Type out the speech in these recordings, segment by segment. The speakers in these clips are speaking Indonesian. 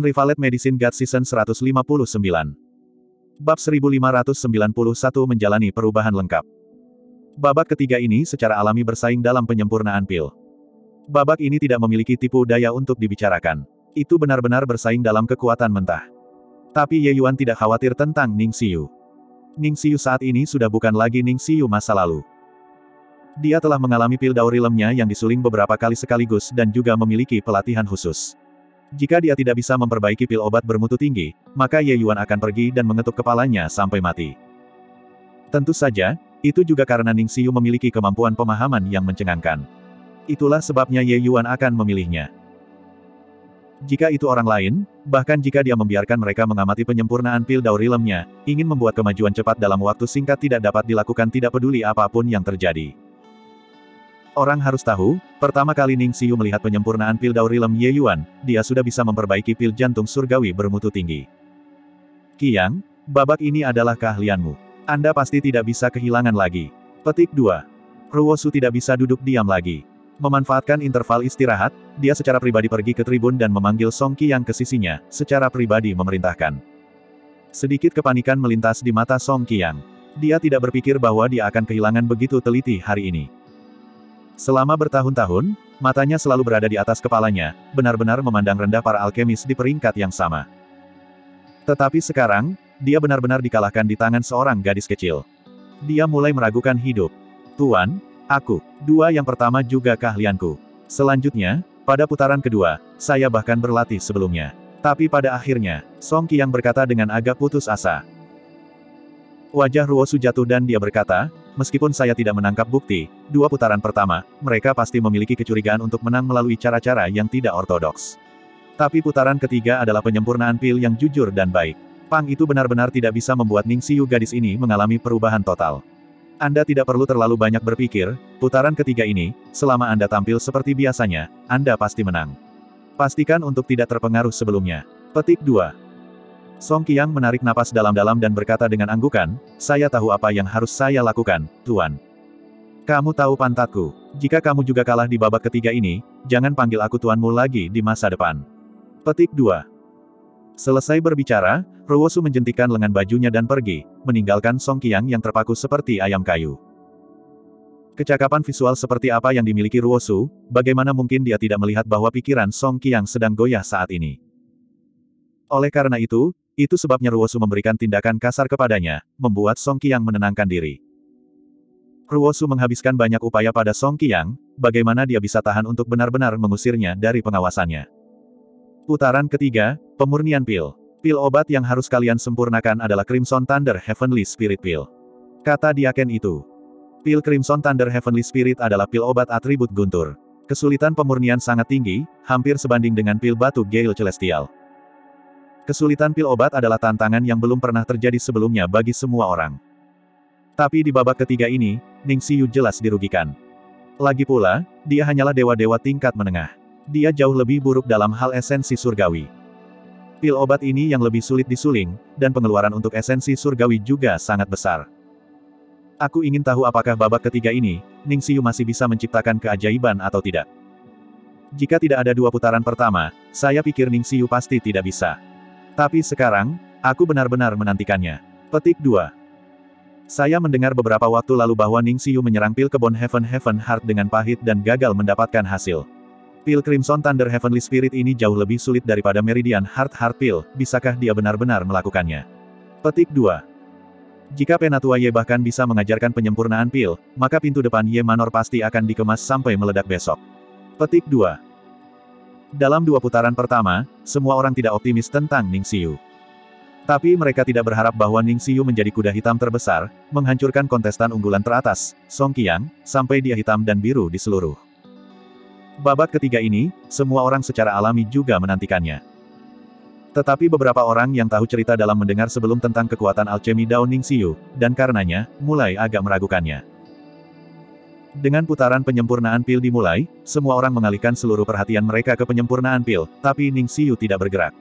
Unrivaled Medicine God Season 159. Bab 1591 menjalani perubahan lengkap. Babak ketiga ini secara alami bersaing dalam penyempurnaan pil. Babak ini tidak memiliki tipu daya untuk dibicarakan. Itu benar-benar bersaing dalam kekuatan mentah. Tapi Ye Yuan tidak khawatir tentang Ning Xiyu. Ning Xiyu saat ini sudah bukan lagi Ning Xiyu masa lalu. Dia telah mengalami pil daurilemnya yang disuling beberapa kali sekaligus dan juga memiliki pelatihan khusus. Jika dia tidak bisa memperbaiki pil obat bermutu tinggi, maka Ye Yuan akan pergi dan mengetuk kepalanya sampai mati. Tentu saja, itu juga karena Ning Xiyu memiliki kemampuan pemahaman yang mencengangkan. Itulah sebabnya Ye Yuan akan memilihnya. Jika itu orang lain, bahkan jika dia membiarkan mereka mengamati penyempurnaan pil daurilemnya, ingin membuat kemajuan cepat dalam waktu singkat tidak dapat dilakukan tidak peduli apapun yang terjadi. Orang harus tahu, pertama kali Ning Xiyu melihat penyempurnaan pil daurilem Ye Yuan, dia sudah bisa memperbaiki pil jantung surgawi bermutu tinggi. Qiang, babak ini adalah keahlianmu. Anda pasti tidak bisa kehilangan lagi. Petik 2. Ruosu tidak bisa duduk diam lagi. Memanfaatkan interval istirahat, dia secara pribadi pergi ke tribun dan memanggil Song Qiang ke sisinya, secara pribadi memerintahkan. Sedikit kepanikan melintas di mata Song Qiang. Dia tidak berpikir bahwa dia akan kehilangan begitu teliti hari ini. Selama bertahun-tahun, matanya selalu berada di atas kepalanya, benar-benar memandang rendah para alkemis di peringkat yang sama. Tetapi sekarang, dia benar-benar dikalahkan di tangan seorang gadis kecil. Dia mulai meragukan hidup. Tuan, dua yang pertama juga keahlianku. Selanjutnya, pada putaran kedua, saya bahkan berlatih sebelumnya. Tapi pada akhirnya, Song Qiang berkata dengan agak putus asa. Wajah Ruosu jatuh dan dia berkata, meskipun saya tidak menangkap bukti, dua putaran pertama, mereka pasti memiliki kecurigaan untuk menang melalui cara-cara yang tidak ortodoks. Tapi putaran ketiga adalah penyempurnaan pil yang jujur dan baik. Pang itu benar-benar tidak bisa membuat Ning Xiyu gadis ini mengalami perubahan total. Anda tidak perlu terlalu banyak berpikir, putaran ketiga ini, selama Anda tampil seperti biasanya, Anda pasti menang. Pastikan untuk tidak terpengaruh sebelumnya. Petik 2. Song Qiang menarik napas dalam-dalam dan berkata dengan anggukan, saya tahu apa yang harus saya lakukan, Tuan. Kamu tahu pantatku. Jika kamu juga kalah di babak ketiga ini, jangan panggil aku tuanmu lagi di masa depan. Petik 2. Selesai berbicara, Ruosu menjentikan lengan bajunya dan pergi, meninggalkan Song Qiang yang terpaku seperti ayam kayu. Kecakapan visual seperti apa yang dimiliki Ruosu, bagaimana mungkin dia tidak melihat bahwa pikiran Song Qiang sedang goyah saat ini. Oleh karena itu sebabnya Ruosu memberikan tindakan kasar kepadanya, membuat Song Qiang menenangkan diri. Ruosu menghabiskan banyak upaya pada Song Qiang, bagaimana dia bisa tahan untuk benar-benar mengusirnya dari pengawasannya. Putaran ketiga, pemurnian pil. Pil obat yang harus kalian sempurnakan adalah Crimson Thunder Heavenly Spirit Pill. Kata Diaken itu. Pil Crimson Thunder Heavenly Spirit adalah pil obat atribut guntur. Kesulitan pemurnian sangat tinggi, hampir sebanding dengan pil batu Gale Celestial. Kesulitan pil obat adalah tantangan yang belum pernah terjadi sebelumnya bagi semua orang. Tapi di babak ketiga ini, Ning Xiyu jelas dirugikan. Lagi pula, dia hanyalah dewa-dewa tingkat menengah. Dia jauh lebih buruk dalam hal esensi surgawi. Pil obat ini yang lebih sulit disuling, dan pengeluaran untuk esensi surgawi juga sangat besar. Aku ingin tahu apakah babak ketiga ini, Ning Xiyu masih bisa menciptakan keajaiban atau tidak. Jika tidak ada dua putaran pertama, saya pikir Ning Xiyu pasti tidak bisa. Tapi sekarang, aku benar-benar menantikannya. Petik 2. Saya mendengar beberapa waktu lalu bahwa Ning Xiyu menyerang pil kebon Heaven Heart dengan pahit dan gagal mendapatkan hasil. Pil Crimson Thunder Heavenly Spirit ini jauh lebih sulit daripada Meridian Heart Pill, bisakah dia benar-benar melakukannya? Petik 2. Jika Penatua Ye bahkan bisa mengajarkan penyempurnaan pil, maka pintu depan Ye Manor pasti akan dikemas sampai meledak besok. Petik 2. Dalam dua putaran pertama, semua orang tidak optimis tentang Ning Xiyu. Tapi mereka tidak berharap bahwa Ning Xiyu menjadi kuda hitam terbesar, menghancurkan kontestan unggulan teratas, Song Qiang, sampai dia hitam dan biru di seluruh. Babak ketiga ini, semua orang secara alami juga menantikannya. Tetapi beberapa orang yang tahu cerita dalam mendengar sebelum tentang kekuatan alchemy Dao Ning Xiyu, dan karenanya, mulai agak meragukannya. Dengan putaran penyempurnaan pil dimulai, semua orang mengalihkan seluruh perhatian mereka ke penyempurnaan pil, tapi Ning Xiyu tidak bergerak.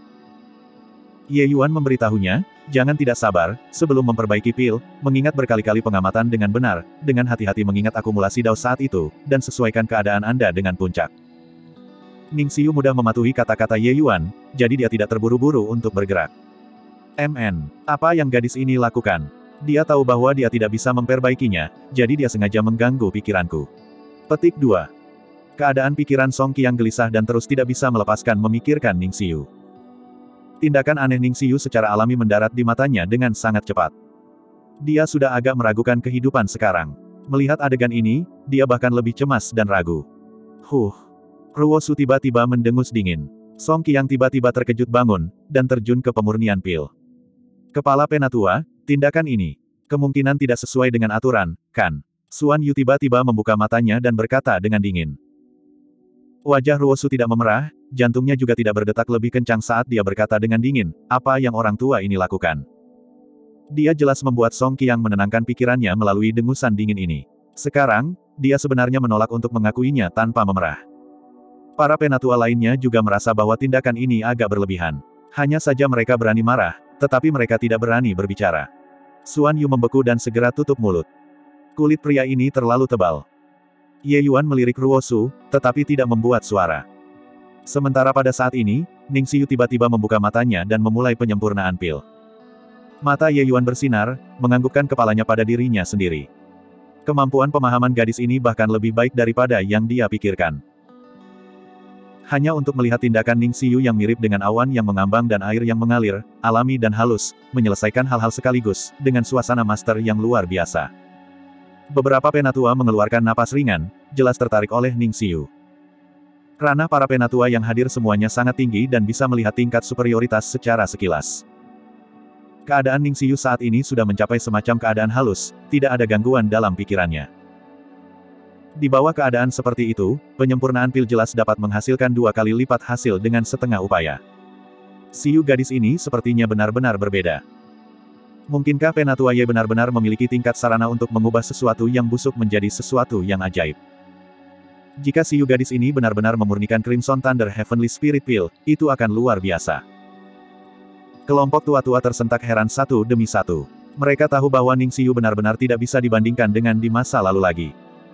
Ye Yuan memberitahunya, jangan tidak sabar, sebelum memperbaiki pil, mengingat berkali-kali pengamatan dengan benar, dengan hati-hati mengingat akumulasi Dao saat itu, dan sesuaikan keadaan Anda dengan puncak. Ning Xiu mudah mematuhi kata-kata Ye Yuan, jadi dia tidak terburu-buru untuk bergerak. Apa yang gadis ini lakukan? Dia tahu bahwa dia tidak bisa memperbaikinya, jadi dia sengaja mengganggu pikiranku. Petik 2. Keadaan pikiran Song Qiang gelisah dan terus tidak bisa melepaskan memikirkan Ning Xiu. Tindakan aneh Ning Xiu secara alami mendarat di matanya dengan sangat cepat. Dia sudah agak meragukan kehidupan sekarang. Melihat adegan ini, dia bahkan lebih cemas dan ragu. Ruosu tiba-tiba mendengus dingin. Song Qiang tiba-tiba terkejut bangun, dan terjun ke pemurnian pil. Kepala Penatua, tindakan ini kemungkinan tidak sesuai dengan aturan, kan? Xuan Yu tiba-tiba membuka matanya dan berkata dengan dingin. Wajah Ruosu tidak memerah, jantungnya juga tidak berdetak lebih kencang saat dia berkata dengan dingin, apa yang orang tua ini lakukan? Dia jelas membuat Song Qiang menenangkan pikirannya melalui dengusan dingin ini. Sekarang, dia sebenarnya menolak untuk mengakuinya tanpa memerah. Para penatua lainnya juga merasa bahwa tindakan ini agak berlebihan. Hanya saja mereka berani marah, tetapi mereka tidak berani berbicara. Xuan Yu membeku dan segera tutup mulut. Kulit pria ini terlalu tebal. Ye Yuan melirik Ruosu, tetapi tidak membuat suara. Sementara pada saat ini, Ning Xiu tiba-tiba membuka matanya dan memulai penyempurnaan pil. Mata Ye Yuan bersinar, menganggukkan kepalanya pada dirinya sendiri. Kemampuan pemahaman gadis ini bahkan lebih baik daripada yang dia pikirkan. Hanya untuk melihat tindakan Ning Xiu yang mirip dengan awan yang mengambang dan air yang mengalir, alami dan halus, menyelesaikan hal-hal sekaligus, dengan suasana master yang luar biasa. Beberapa penatua mengeluarkan napas ringan, jelas tertarik oleh Ning Xiu. Ranah para penatua yang hadir semuanya sangat tinggi dan bisa melihat tingkat superioritas secara sekilas. Keadaan Ning Xiu saat ini sudah mencapai semacam keadaan halus, tidak ada gangguan dalam pikirannya. Di bawah keadaan seperti itu, penyempurnaan pil jelas dapat menghasilkan 2 kali lipat hasil dengan setengah upaya. Xiu gadis ini sepertinya benar-benar berbeda. Mungkinkah Penatua Ye benar-benar memiliki tingkat sarana untuk mengubah sesuatu yang busuk menjadi sesuatu yang ajaib? Jika Xiu gadis ini benar-benar memurnikan Crimson Thunder Heavenly Spirit Pill, itu akan luar biasa. Kelompok tua-tua tersentak heran satu demi satu. Mereka tahu bahwa Ning Xiu benar-benar tidak bisa dibandingkan dengan di masa lalu lagi.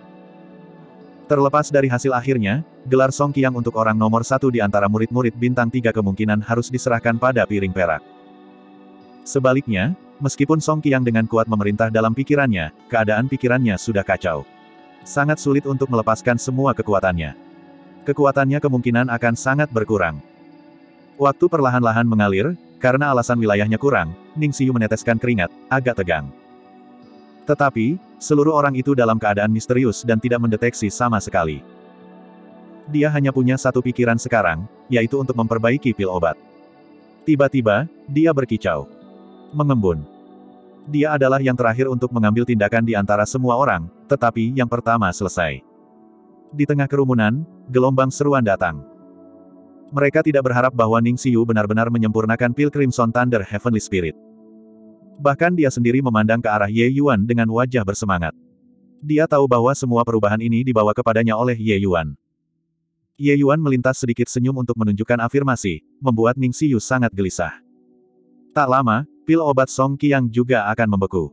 Terlepas dari hasil akhirnya, gelar Song Qiang untuk orang nomor 1 di antara murid-murid bintang 3 kemungkinan harus diserahkan pada piring perak. Sebaliknya, meskipun Song Qiang dengan kuat memerintah dalam pikirannya, keadaan pikirannya sudah kacau. Sangat sulit untuk melepaskan semua kekuatannya. Kekuatannya kemungkinan akan sangat berkurang. Waktu perlahan-lahan mengalir, karena alasan wilayahnya kurang, Ning Xiu meneteskan keringat, agak tegang. Tetapi, seluruh orang itu dalam keadaan misterius dan tidak mendeteksi sama sekali. Dia hanya punya satu pikiran sekarang, yaitu untuk memperbaiki pil obat. Tiba-tiba, dia berkicau. Mengembun. Dia adalah yang terakhir untuk mengambil tindakan di antara semua orang, tetapi yang pertama selesai. Di tengah kerumunan, gelombang seruan datang. Mereka tidak berharap bahwa Ning Xiu benar-benar menyempurnakan pil Crimson Thunder Heavenly Spirit. Bahkan dia sendiri memandang ke arah Ye Yuan dengan wajah bersemangat. Dia tahu bahwa semua perubahan ini dibawa kepadanya oleh Ye Yuan. Ye Yuan melintas sedikit senyum untuk menunjukkan afirmasi, membuat Ning Xiu sangat gelisah. Tak lama, pil obat Song Qiang juga akan membeku.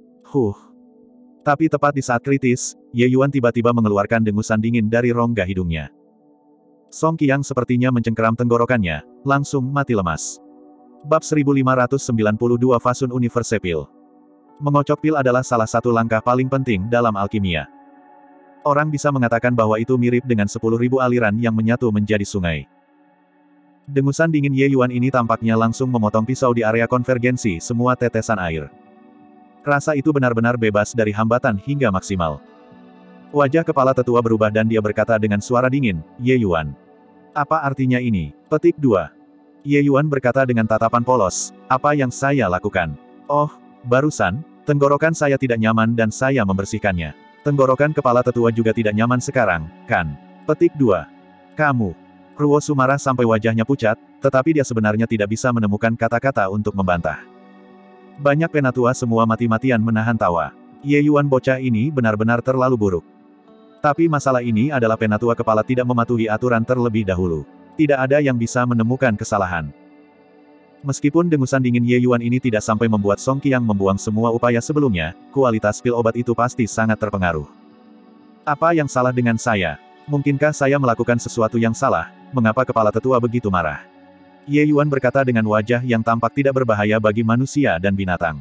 Tapi tepat di saat kritis, Ye Yuan tiba-tiba mengeluarkan dengusan dingin dari rongga hidungnya. Song Qiang sepertinya mencengkeram tenggorokannya, langsung mati lemas. Bab 1592 Fasun Universe Pil. Mengocok pil adalah salah satu langkah paling penting dalam alkimia. Orang bisa mengatakan bahwa itu mirip dengan 10.000 aliran yang menyatu menjadi sungai. Dengusan dingin Ye Yuan ini tampaknya langsung memotong pisau di area konvergensi semua tetesan air. Rasa itu benar-benar bebas dari hambatan hingga maksimal. Wajah kepala tetua berubah dan dia berkata dengan suara dingin, Ye Yuan. Apa artinya ini? Petik 2. Ye Yuan berkata dengan tatapan polos, apa yang saya lakukan? Oh, barusan, tenggorokan saya tidak nyaman dan saya membersihkannya. Tenggorokan kepala tetua juga tidak nyaman sekarang, kan? Petik 2. Kamu. Ruosu marah sampai wajahnya pucat, tetapi dia sebenarnya tidak bisa menemukan kata-kata untuk membantah. Banyak penatua semua mati-matian menahan tawa. Ye Yuan bocah ini benar-benar terlalu buruk. Tapi masalah ini adalah penatua kepala tidak mematuhi aturan terlebih dahulu. Tidak ada yang bisa menemukan kesalahan. Meskipun dengusan dingin Ye Yuan ini tidak sampai membuat Song Qiang membuang semua upaya sebelumnya, kualitas pil obat itu pasti sangat terpengaruh. Apa yang salah dengan saya? Mungkinkah saya melakukan sesuatu yang salah? mengapa kepala tetua begitu marah? Ye Yuan berkata dengan wajah yang tampak tidak berbahaya bagi manusia dan binatang.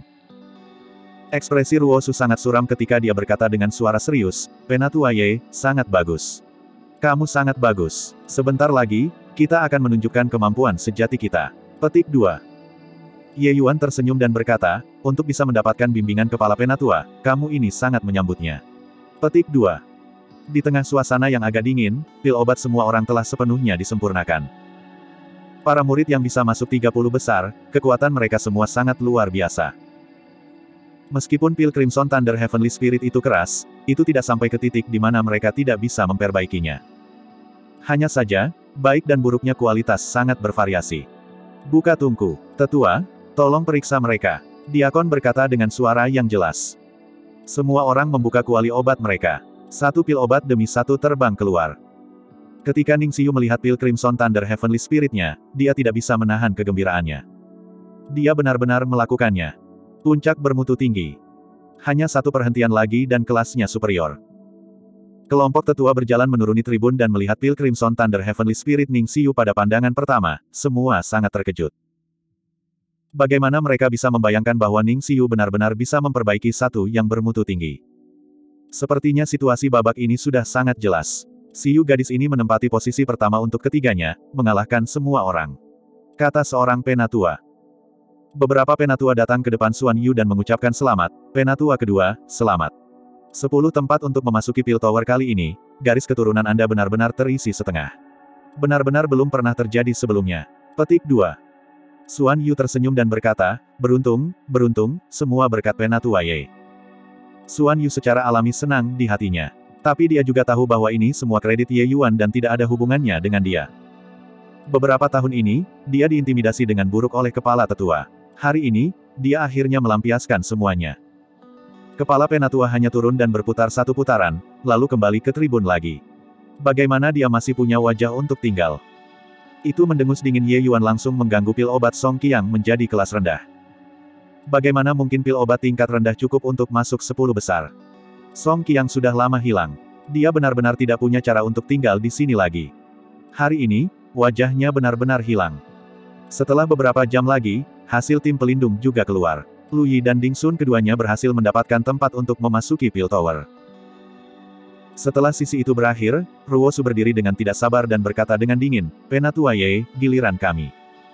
Ekspresi Ruosu sangat suram ketika dia berkata dengan suara serius, "Penatua Ye, sangat bagus. Kamu sangat bagus. Sebentar lagi, kita akan menunjukkan kemampuan sejati kita." Petik 2. Ye Yuan tersenyum dan berkata, "Untuk bisa mendapatkan bimbingan kepala penatua, kamu ini sangat menyambutnya." Petik 2. Di tengah suasana yang agak dingin, pil obat semua orang telah sepenuhnya disempurnakan. Para murid yang bisa masuk 30 besar, kekuatan mereka semua sangat luar biasa. Meskipun pil Crimson Thunder Heavenly Spirit itu keras, itu tidak sampai ke titik di mana mereka tidak bisa memperbaikinya. Hanya saja, baik dan buruknya kualitas sangat bervariasi. "Buka tungku, tetua, tolong periksa mereka." Diakon berkata dengan suara yang jelas. Semua orang membuka kuali obat mereka. Satu pil obat demi satu terbang keluar. Ketika Ning Xiu melihat pil Crimson Thunder Heavenly Spirit-nya, dia tidak bisa menahan kegembiraannya. Dia benar-benar melakukannya. Puncak bermutu tinggi. Hanya satu perhentian lagi dan kelasnya superior. Kelompok tetua berjalan menuruni tribun dan melihat pil Crimson Thunder Heavenly Spirit Ning Xiu pada pandangan pertama, semua sangat terkejut. Bagaimana mereka bisa membayangkan bahwa Ning Xiu benar-benar bisa memperbaiki satu yang bermutu tinggi? Sepertinya situasi babak ini sudah sangat jelas. Xiu gadis ini menempati posisi pertama untuk ketiganya, mengalahkan semua orang. Kata seorang penatua. Beberapa penatua datang ke depan Xuan Yu dan mengucapkan selamat. Penatua kedua, selamat. 10 tempat untuk memasuki Pil Tower kali ini, garis keturunan Anda benar-benar terisi setengah. Benar-benar belum pernah terjadi sebelumnya. Petik 2. Xuan Yu tersenyum dan berkata, beruntung, semua berkat Penatua Ye. Xuan Yu secara alami senang di hatinya. Tapi dia juga tahu bahwa ini semua kredit Ye Yuan dan tidak ada hubungannya dengan dia. Beberapa tahun ini, dia diintimidasi dengan buruk oleh kepala tetua. Hari ini, dia akhirnya melampiaskan semuanya. Kepala penatua hanya turun dan berputar satu putaran, lalu kembali ke tribun lagi. Bagaimana dia masih punya wajah untuk tinggal? Itu mendengus dingin. Ye Yuan langsung mengganggu pil obat Song Qiang menjadi kelas rendah. Bagaimana mungkin pil obat tingkat rendah cukup untuk masuk 10 besar? Song Qiang sudah lama hilang. Dia benar-benar tidak punya cara untuk tinggal di sini lagi. Hari ini, wajahnya benar-benar hilang. Setelah beberapa jam lagi, hasil tim pelindung juga keluar. Lu Yi dan Ding Sun keduanya berhasil mendapatkan tempat untuk memasuki Pil Tower. Setelah sisi itu berakhir, Ruosu berdiri dengan tidak sabar dan berkata dengan dingin, "Penatua Ye, giliran kami."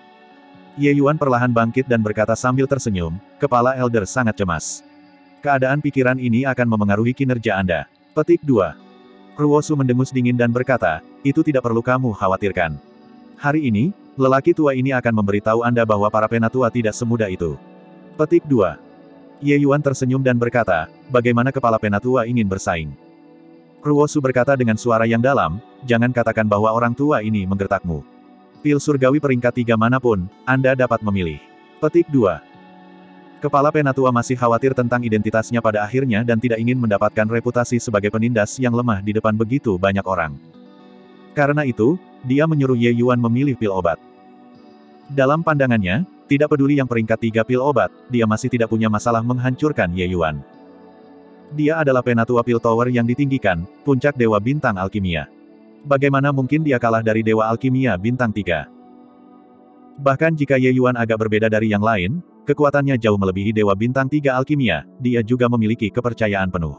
Ye Yuan perlahan bangkit dan berkata sambil tersenyum, "Kepala Elder sangat cemas. Keadaan pikiran ini akan memengaruhi kinerja Anda." Petik 2. Ruosu mendengus dingin dan berkata, "Itu tidak perlu kamu khawatirkan. Hari ini, lelaki tua ini akan memberitahu Anda bahwa para penatua tidak semudah itu." Petik 2. Ye Yuan tersenyum dan berkata, "Bagaimana kepala penatua ingin bersaing?" Ruosu berkata dengan suara yang dalam, "Jangan katakan bahwa orang tua ini menggertakmu. Pil surgawi peringkat 3 manapun, Anda dapat memilih." Petik 2. Kepala penatua masih khawatir tentang identitasnya pada akhirnya dan tidak ingin mendapatkan reputasi sebagai penindas yang lemah di depan begitu banyak orang. Karena itu, dia menyuruh Ye Yuan memilih pil obat. Dalam pandangannya, tidak peduli yang peringkat 3 pil obat, dia masih tidak punya masalah menghancurkan Ye Yuan. Dia adalah penatua Pil Tower yang ditinggikan, puncak Dewa Bintang Alkimia. Bagaimana mungkin dia kalah dari Dewa Alkimia Bintang 3? Bahkan jika Ye Yuan agak berbeda dari yang lain, kekuatannya jauh melebihi Dewa Bintang 3 Alkimia, dia juga memiliki kepercayaan penuh.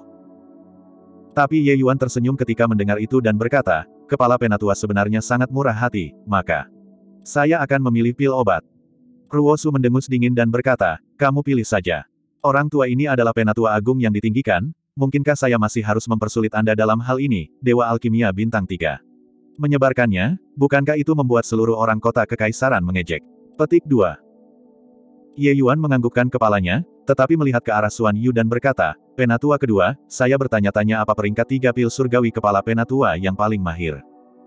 Tapi Ye Yuan tersenyum ketika mendengar itu dan berkata, "Kepala penatua sebenarnya sangat murah hati, maka saya akan memilih pil obat." Ruosu mendengus dingin dan berkata, "Kamu pilih saja. Orang tua ini adalah penatua agung yang ditinggikan, mungkinkah saya masih harus mempersulit Anda dalam hal ini, Dewa Alkimia Bintang 3? Menyebarkannya, bukankah itu membuat seluruh orang kota kekaisaran mengejek?" Petik 2. Ye Yuan menganggukkan kepalanya, tetapi melihat ke arah Xuan Yu dan berkata, "Penatua kedua, saya bertanya-tanya apa peringkat 3 pil surgawi kepala penatua yang paling mahir?"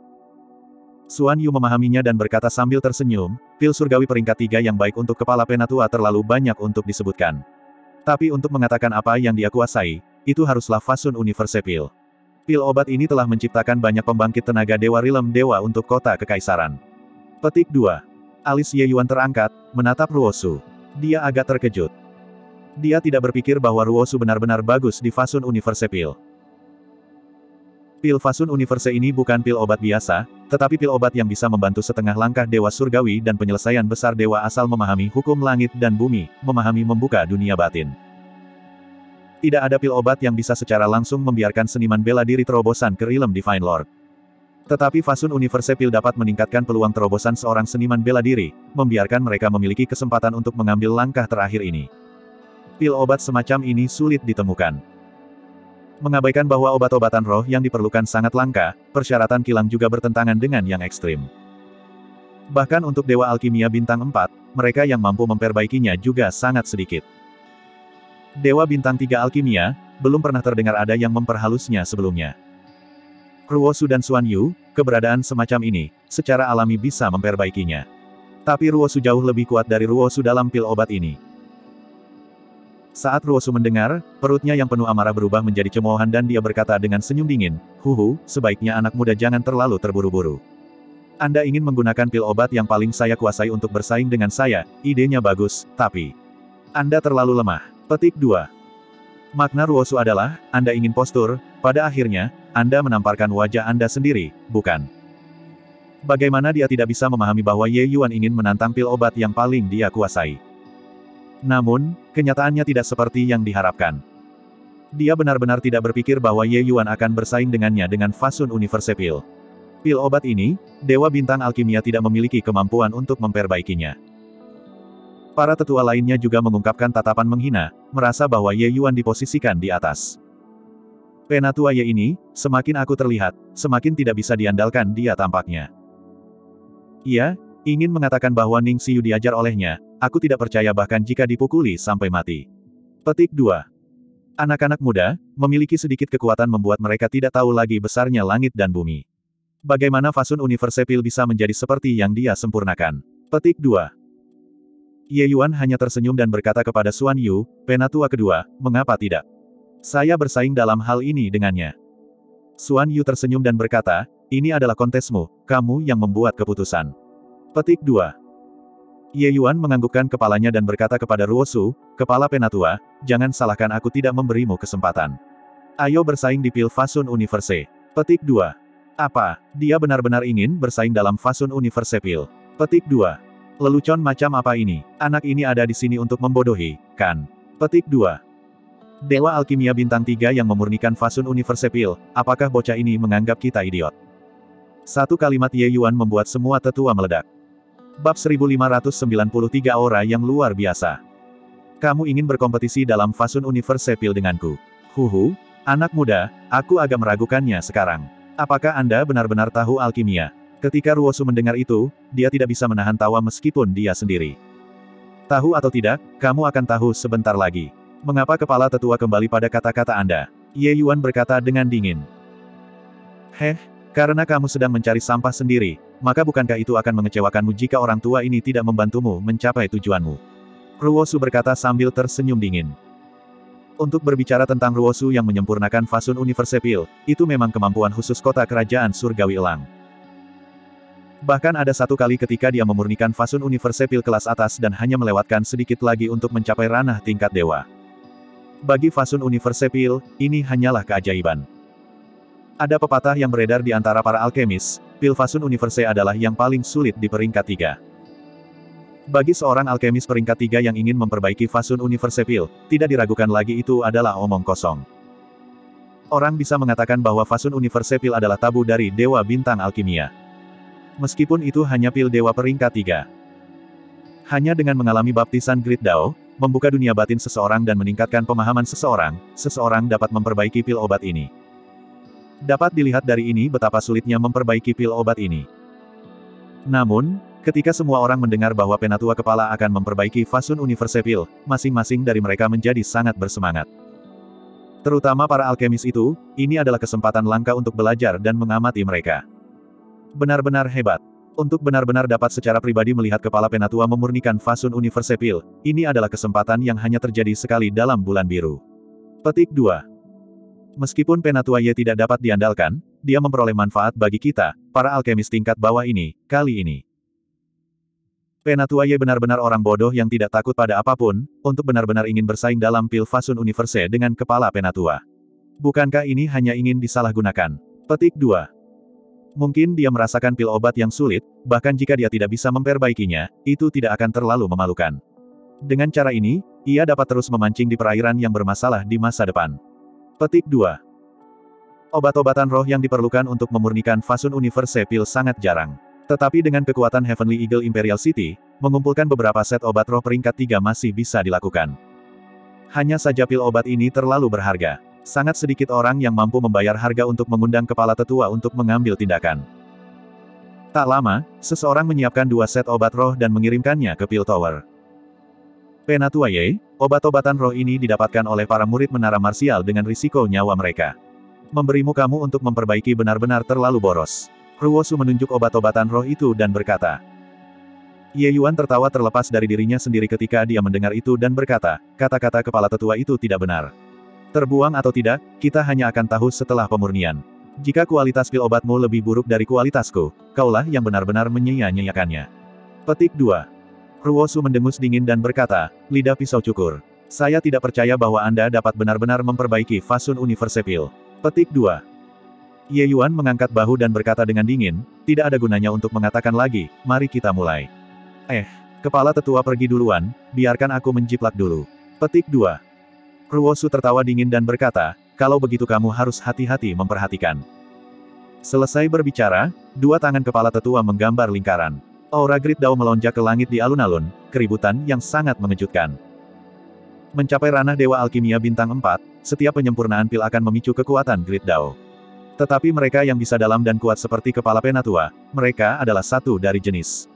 Xuan Yu memahaminya dan berkata sambil tersenyum, "Pil surgawi peringkat 3 yang baik untuk kepala penatua terlalu banyak untuk disebutkan. Tapi untuk mengatakan apa yang dia kuasai, itu haruslah Fasun Universe Pil. Pil obat ini telah menciptakan banyak pembangkit tenaga Dewa Rilem Dewa untuk kota kekaisaran." Petik 2. Alis Ye Yuan terangkat, menatap Ruosu. Dia agak terkejut. Dia tidak berpikir bahwa Ruosu benar-benar bagus di Fasun Universe Pil. Pil Fasun Universe ini bukan pil obat biasa, tetapi pil obat yang bisa membantu setengah langkah Dewa Surgawi dan penyelesaian besar Dewa asal memahami hukum langit dan bumi, memahami membuka dunia batin. Tidak ada pil obat yang bisa secara langsung membiarkan seniman bela diri terobosan ke realm Divine Lord. Tetapi Fasun Universe Pil dapat meningkatkan peluang terobosan seorang seniman bela diri, membiarkan mereka memiliki kesempatan untuk mengambil langkah terakhir ini. Pil obat semacam ini sulit ditemukan. Mengabaikan bahwa obat-obatan roh yang diperlukan sangat langka, persyaratan kilang juga bertentangan dengan yang ekstrim. Bahkan untuk Dewa Alkimia Bintang 4, mereka yang mampu memperbaikinya juga sangat sedikit. Dewa Bintang 3 Alkimia, belum pernah terdengar ada yang memperhalusnya sebelumnya. Ruosu dan Xuan Yu, keberadaan semacam ini, secara alami bisa memperbaikinya. Tapi Ruosu jauh lebih kuat dari Ruosu dalam pil obat ini. Saat Ruosu mendengar, perutnya yang penuh amarah berubah menjadi cemoohan dan dia berkata dengan senyum dingin, "Huhu, sebaiknya anak muda jangan terlalu terburu-buru. Anda ingin menggunakan pil obat yang paling saya kuasai untuk bersaing dengan saya, idenya bagus, tapi Anda terlalu lemah." Petik 2. Makna Ruosu adalah, Anda ingin postur, pada akhirnya, Anda menamparkan wajah Anda sendiri, bukan? Bagaimana dia tidak bisa memahami bahwa Ye Yuan ingin menantang pil obat yang paling dia kuasai? Namun, kenyataannya tidak seperti yang diharapkan. Dia benar-benar tidak berpikir bahwa Ye Yuan akan bersaing dengannya dengan Fasun Universe Pil. Pil obat ini, Dewa Bintang Alkimia tidak memiliki kemampuan untuk memperbaikinya. Para tetua lainnya juga mengungkapkan tatapan menghina, merasa bahwa Ye Yuan diposisikan di atas. Penatua Ye ini, semakin aku terlihat, semakin tidak bisa diandalkan dia tampaknya. Ia ingin mengatakan bahwa Ning Xiu diajar olehnya, aku tidak percaya bahkan jika dipukuli sampai mati. Petik 2. Anak-anak muda, memiliki sedikit kekuatan membuat mereka tidak tahu lagi besarnya langit dan bumi. Bagaimana Fasun Universe Pil bisa menjadi seperti yang dia sempurnakan? Petik 2. Ye Yuan hanya tersenyum dan berkata kepada Xuan Yu, penatua kedua, mengapa tidak? Saya bersaing dalam hal ini dengannya. Xuan Yu tersenyum dan berkata, ini adalah kontesmu, kamu yang membuat keputusan. Petik 2. Ye Yuan menganggukkan kepalanya dan berkata kepada Ruosu, kepala penatua, jangan salahkan aku tidak memberimu kesempatan. Ayo bersaing di pil Fasun Universe. Petik 2. Apa, dia benar-benar ingin bersaing dalam Fasun Universe Pil? Petik 2. Lelucon macam apa ini? Anak ini ada di sini untuk membodohi, kan? Petik 2. Dewa Alkimia Bintang 3 yang memurnikan Fasun Universe Pil, apakah bocah ini menganggap kita idiot? Satu kalimat Ye Yuan membuat semua tetua meledak. Bab 1593 Aura yang luar biasa. Kamu ingin berkompetisi dalam Fasun Universe Pil denganku? Huhu, anak muda, aku agak meragukannya sekarang. Apakah Anda benar-benar tahu alkimia? Ketika Ruosu mendengar itu, dia tidak bisa menahan tawa meskipun dia sendiri. Tahu atau tidak, kamu akan tahu sebentar lagi. Mengapa kepala tetua kembali pada kata-kata Anda? Ye Yuan berkata dengan dingin. Karena kamu sedang mencari sampah sendiri, maka bukankah itu akan mengecewakanmu jika orang tua ini tidak membantumu mencapai tujuanmu? Ruosu berkata sambil tersenyum dingin. Untuk berbicara tentang Ruosu yang menyempurnakan Fasun Universe Pil, itu memang kemampuan khusus kota kerajaan surgawi elang. Bahkan ada satu kali ketika dia memurnikan Fasun Universe Pil kelas atas dan hanya melewatkan sedikit lagi untuk mencapai ranah tingkat dewa. Bagi Fasun Universe Pil, ini hanyalah keajaiban. Ada pepatah yang beredar di antara para alkemis, pil Fasun Universe adalah yang paling sulit di peringkat 3. Bagi seorang alkemis peringkat 3 yang ingin memperbaiki Fasun Universe Pil, tidak diragukan lagi itu adalah omong kosong. Orang bisa mengatakan bahwa Fasun Universe Pil adalah tabu dari Dewa Bintang Alkimia. Meskipun itu hanya pil dewa peringkat 3. Hanya dengan mengalami baptisan Great Dao, membuka dunia batin seseorang dan meningkatkan pemahaman seseorang dapat memperbaiki pil obat ini. Dapat dilihat dari ini betapa sulitnya memperbaiki pil obat ini. Namun, ketika semua orang mendengar bahwa penatua kepala akan memperbaiki Fasun Universe Pil, masing-masing dari mereka menjadi sangat bersemangat. Terutama para alkemis itu, ini adalah kesempatan langka untuk belajar dan mengamati mereka. Benar-benar hebat. Untuk benar-benar dapat secara pribadi melihat kepala penatua memurnikan Fasun Universe Pil, ini adalah kesempatan yang hanya terjadi sekali dalam bulan biru. Petik 2. Meskipun Penatua Ye tidak dapat diandalkan, dia memperoleh manfaat bagi kita, para alkemis tingkat bawah ini, kali ini. Penatua Ye benar-benar orang bodoh yang tidak takut pada apapun, untuk benar-benar ingin bersaing dalam pil Fasun Universe dengan kepala Penatua. Bukankah ini hanya ingin disalahgunakan? Petik 2. Mungkin dia merasakan pil obat yang sulit, bahkan jika dia tidak bisa memperbaikinya, itu tidak akan terlalu memalukan. Dengan cara ini, ia dapat terus memancing di perairan yang bermasalah di masa depan. Petik 2. Obat-obatan roh yang diperlukan untuk memurnikan Fasun Universe Pil sangat jarang. Tetapi dengan kekuatan Heavenly Eagle Imperial City, mengumpulkan beberapa set obat roh peringkat 3 masih bisa dilakukan. Hanya saja pil obat ini terlalu berharga. Sangat sedikit orang yang mampu membayar harga untuk mengundang kepala tetua untuk mengambil tindakan. Tak lama, seseorang menyiapkan 2 set obat roh dan mengirimkannya ke Pil Tower. Penatua Ye, obat-obatan roh ini didapatkan oleh para murid menara marsial dengan risiko nyawa mereka. Memberimu kamu untuk memperbaiki benar-benar terlalu boros. Ruosu menunjuk obat-obatan roh itu dan berkata. Ye Yuan tertawa terlepas dari dirinya sendiri ketika dia mendengar itu dan berkata, kata-kata kepala tetua itu tidak benar. Terbuang atau tidak, kita hanya akan tahu setelah pemurnian. Jika kualitas pil obatmu lebih buruk dari kualitasku, kaulah yang benar-benar menyia-nyiakannya. Petik 2. Ruosu mendengus dingin dan berkata, lidah pisau cukur. Saya tidak percaya bahwa Anda dapat benar-benar memperbaiki Fasun Universe Pil. Petik 2. Ye Yuan mengangkat bahu dan berkata dengan dingin, tidak ada gunanya untuk mengatakan lagi, mari kita mulai. Kepala tetua pergi duluan, biarkan aku menjiplak dulu. Petik 2. Ruosu tertawa dingin dan berkata, kalau begitu kamu harus hati-hati memperhatikan. Selesai berbicara, 2 tangan kepala tetua menggambar lingkaran. Aura Grid Dao melonjak ke langit di alun-alun, keributan yang sangat mengejutkan. Mencapai ranah Dewa Alkimia Bintang 4, setiap penyempurnaan pil akan memicu kekuatan Grid Dao. Tetapi mereka yang bisa dalam dan kuat seperti kepala penatua, mereka adalah satu dari jenis.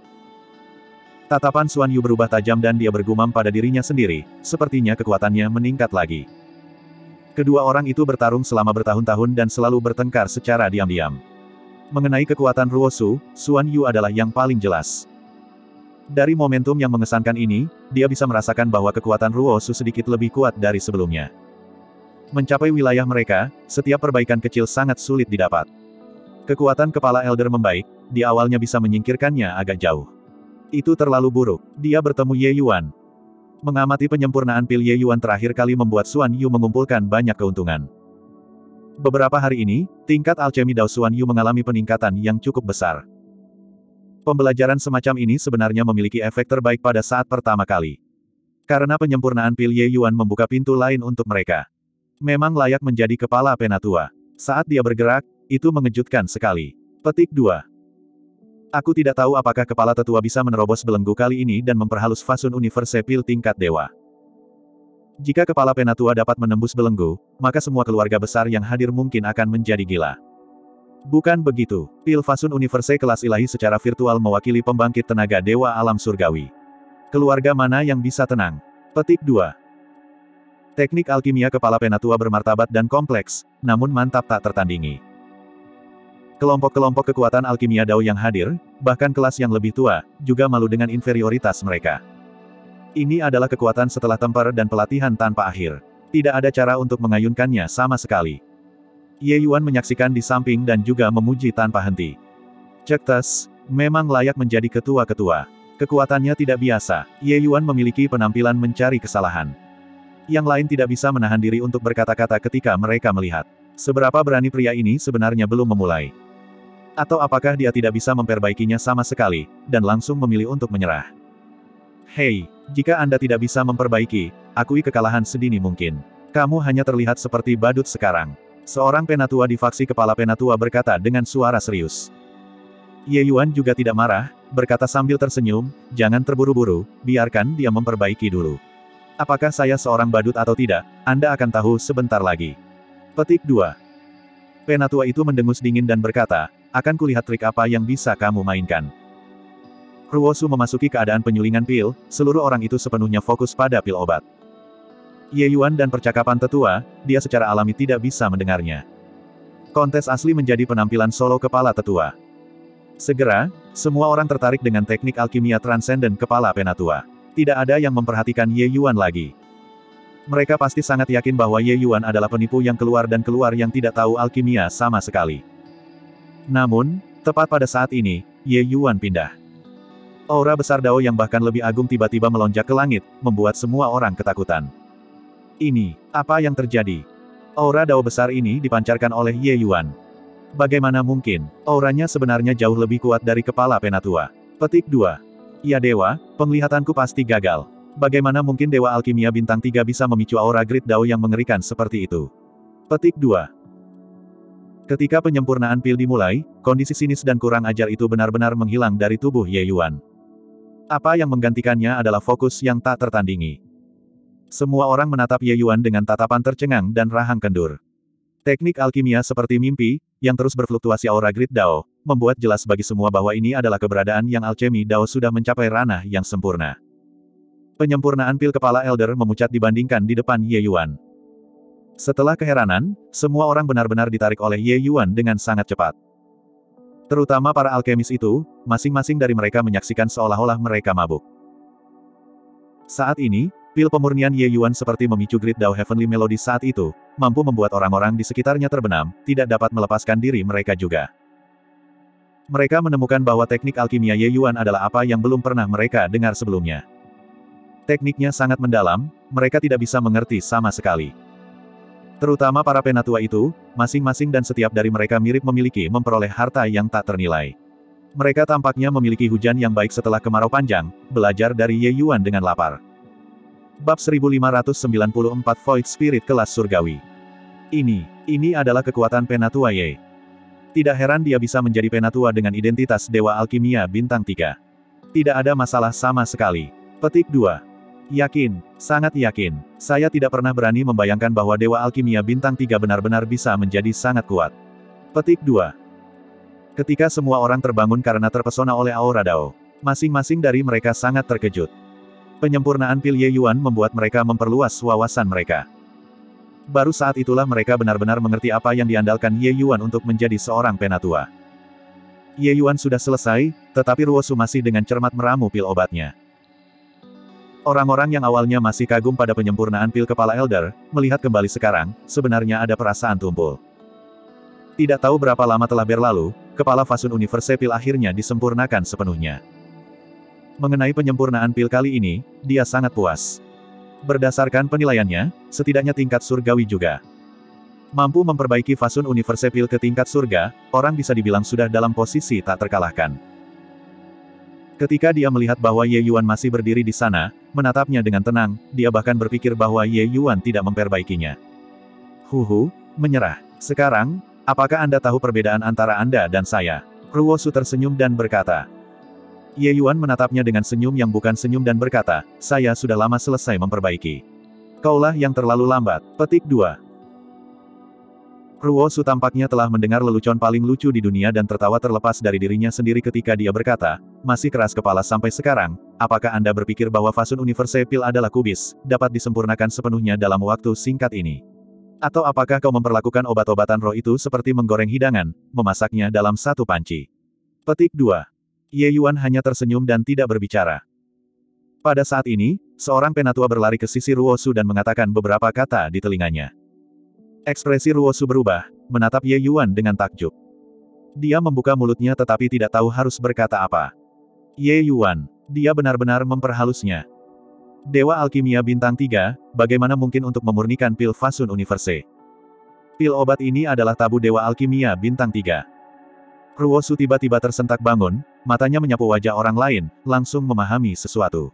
Tatapan Xuan Yu berubah tajam dan dia bergumam pada dirinya sendiri, sepertinya kekuatannya meningkat lagi. Kedua orang itu bertarung selama bertahun-tahun dan selalu bertengkar secara diam-diam. Mengenai kekuatan Ruosu, Xuan Yu adalah yang paling jelas. Dari momentum yang mengesankan ini, dia bisa merasakan bahwa kekuatan Ruosu sedikit lebih kuat dari sebelumnya. Mencapai wilayah mereka, setiap perbaikan kecil sangat sulit didapat. Kekuatan kepala Elder membaik, di awalnya bisa menyingkirkannya agak jauh. Itu terlalu buruk. Dia bertemu Ye Yuan. Mengamati penyempurnaan pil Ye Yuan terakhir kali membuat Xuan Yu mengumpulkan banyak keuntungan. Beberapa hari ini, tingkat alchemy Dao Xuan Yu mengalami peningkatan yang cukup besar. Pembelajaran semacam ini sebenarnya memiliki efek terbaik pada saat pertama kali. Karena penyempurnaan pil Ye Yuan membuka pintu lain untuk mereka. Memang layak menjadi kepala penatua. Saat dia bergerak, itu mengejutkan sekali. Petik 2. Aku tidak tahu apakah kepala tetua bisa menerobos belenggu kali ini dan memperhalus Fasun Universe Pil tingkat dewa. Jika kepala penatua dapat menembus belenggu, maka semua keluarga besar yang hadir mungkin akan menjadi gila. Bukan begitu, pil Fasun Universe kelas ilahi secara virtual mewakili pembangkit tenaga dewa alam surgawi. Keluarga mana yang bisa tenang? Petik 2. Teknik alkimia kepala penatua bermartabat dan kompleks, namun mantap tak tertandingi. Kelompok-kelompok kekuatan alkimia Dao yang hadir, bahkan kelas yang lebih tua, juga malu dengan inferioritas mereka. Ini adalah kekuatan setelah temper dan pelatihan tanpa akhir. Tidak ada cara untuk mengayunkannya sama sekali. Ye Yuan menyaksikan di samping dan juga memuji tanpa henti. Cektes, memang layak menjadi ketua-ketua. Kekuatannya tidak biasa, Ye Yuan memiliki penampilan mencari kesalahan. Yang lain tidak bisa menahan diri untuk berkata-kata ketika mereka melihat. Seberapa berani pria ini sebenarnya belum memulai. Atau apakah dia tidak bisa memperbaikinya sama sekali, dan langsung memilih untuk menyerah. Hei, jika Anda tidak bisa memperbaiki, akui kekalahan sedini mungkin. Kamu hanya terlihat seperti badut sekarang. Seorang penatua di faksi kepala penatua berkata dengan suara serius. Ye Yuan juga tidak marah, berkata sambil tersenyum, jangan terburu-buru, biarkan dia memperbaiki dulu. Apakah saya seorang badut atau tidak, Anda akan tahu sebentar lagi. Petik 2. Penatua itu mendengus dingin dan berkata, akan kulihat trik apa yang bisa kamu mainkan. Ruosu memasuki keadaan penyulingan pil, seluruh orang itu sepenuhnya fokus pada pil obat. Ye Yuan dan percakapan tetua, dia secara alami tidak bisa mendengarnya. Kontes asli menjadi penampilan solo kepala tetua. Segera, semua orang tertarik dengan teknik alkimia transenden kepala penatua. Tidak ada yang memperhatikan Ye Yuan lagi. Mereka pasti sangat yakin bahwa Ye Yuan adalah penipu yang keluar yang tidak tahu alkimia sama sekali. Namun, tepat pada saat ini, Ye Yuan pindah. Aura besar Dao yang bahkan lebih agung tiba-tiba melonjak ke langit, membuat semua orang ketakutan. Ini, apa yang terjadi? Aura Dao besar ini dipancarkan oleh Ye Yuan. Bagaimana mungkin? Auranya sebenarnya jauh lebih kuat dari kepala Penatua. Petik 2. Ya dewa, penglihatanku pasti gagal. Bagaimana mungkin Dewa Alkimia Bintang 3 bisa memicu aura Great Dao yang mengerikan seperti itu? Petik 2. Ketika penyempurnaan pil dimulai, kondisi sinis dan kurang ajar itu benar-benar menghilang dari tubuh Ye Yuan. Apa yang menggantikannya adalah fokus yang tak tertandingi. Semua orang menatap Ye Yuan dengan tatapan tercengang dan rahang kendur. Teknik alkimia seperti mimpi, yang terus berfluktuasi aura Great Dao, membuat jelas bagi semua bahwa ini adalah keberadaan yang alchemy Dao sudah mencapai ranah yang sempurna. Penyempurnaan pil kepala Elder memucat dibandingkan di depan Ye Yuan. Setelah keheranan, semua orang benar-benar ditarik oleh Ye Yuan dengan sangat cepat. Terutama para alkemis itu, masing-masing dari mereka menyaksikan seolah-olah mereka mabuk. Saat ini, pil pemurnian Ye Yuan seperti memicu Great Dao Heavenly Melody saat itu, mampu membuat orang-orang di sekitarnya terbenam, tidak dapat melepaskan diri mereka juga. Mereka menemukan bahwa teknik alkimia Ye Yuan adalah apa yang belum pernah mereka dengar sebelumnya. Tekniknya sangat mendalam, mereka tidak bisa mengerti sama sekali. Terutama para penatua itu, masing-masing dan setiap dari mereka mirip memiliki memperoleh harta yang tak ternilai. Mereka tampaknya memiliki hujan yang baik setelah kemarau panjang, belajar dari Ye Yuan dengan lapar. Bab 1594 Void Spirit kelas surgawi. Ini adalah kekuatan Penatua Ye. Tidak heran dia bisa menjadi penatua dengan identitas Dewa Alkimia Bintang 3. Tidak ada masalah sama sekali. Petik 2. Yakin, sangat yakin. Saya tidak pernah berani membayangkan bahwa Dewa Alkimia Bintang 3 benar-benar bisa menjadi sangat kuat. Petik 2. Ketika semua orang terbangun karena terpesona oleh aura Dao, masing-masing dari mereka sangat terkejut. Penyempurnaan pil Ye Yuan membuat mereka memperluas wawasan mereka. Baru saat itulah mereka benar-benar mengerti apa yang diandalkan Ye Yuan untuk menjadi seorang penatua. Ye Yuan sudah selesai, tetapi Ruosu masih dengan cermat meramu pil obatnya. Orang-orang yang awalnya masih kagum pada penyempurnaan pil kepala Elder, melihat kembali sekarang, sebenarnya ada perasaan tumpul. Tidak tahu berapa lama telah berlalu, kepala Fasun Universe pil akhirnya disempurnakan sepenuhnya. Mengenai penyempurnaan pil kali ini, dia sangat puas. Berdasarkan penilaiannya, setidaknya tingkat surgawi juga. Mampu memperbaiki Fasun Universe pil ke tingkat surga, orang bisa dibilang sudah dalam posisi tak terkalahkan. Ketika dia melihat bahwa Ye Yuan masih berdiri di sana, menatapnya dengan tenang, dia bahkan berpikir bahwa Ye Yuan tidak memperbaikinya. Menyerah. Sekarang, apakah Anda tahu perbedaan antara Anda dan saya? Ruosu tersenyum dan berkata. Ye Yuan menatapnya dengan senyum yang bukan senyum dan berkata, saya sudah lama selesai memperbaiki. Kaulah yang terlalu lambat. Petik 2. Ruosu tampaknya telah mendengar lelucon paling lucu di dunia dan tertawa terlepas dari dirinya sendiri ketika dia berkata, masih keras kepala sampai sekarang, apakah Anda berpikir bahwa Fasun Universe pil adalah kubis, dapat disempurnakan sepenuhnya dalam waktu singkat ini? Atau apakah kau memperlakukan obat-obatan roh itu seperti menggoreng hidangan, memasaknya dalam satu panci? Petik 2. Ye Yuan hanya tersenyum dan tidak berbicara. Pada saat ini, seorang penatua berlari ke sisi Ruosu dan mengatakan beberapa kata di telinganya. Ekspresi Ruosu berubah, menatap Ye Yuan dengan takjub. Dia membuka mulutnya tetapi tidak tahu harus berkata apa. Ye Yuan, dia benar-benar memperhalusnya. Dewa Alkimia Bintang 3, bagaimana mungkin untuk memurnikan pil Fasun Universe? Pil obat ini adalah tabu Dewa Alkimia Bintang 3. Ruosu tiba-tiba tersentak bangun, matanya menyapu wajah orang lain, langsung memahami sesuatu.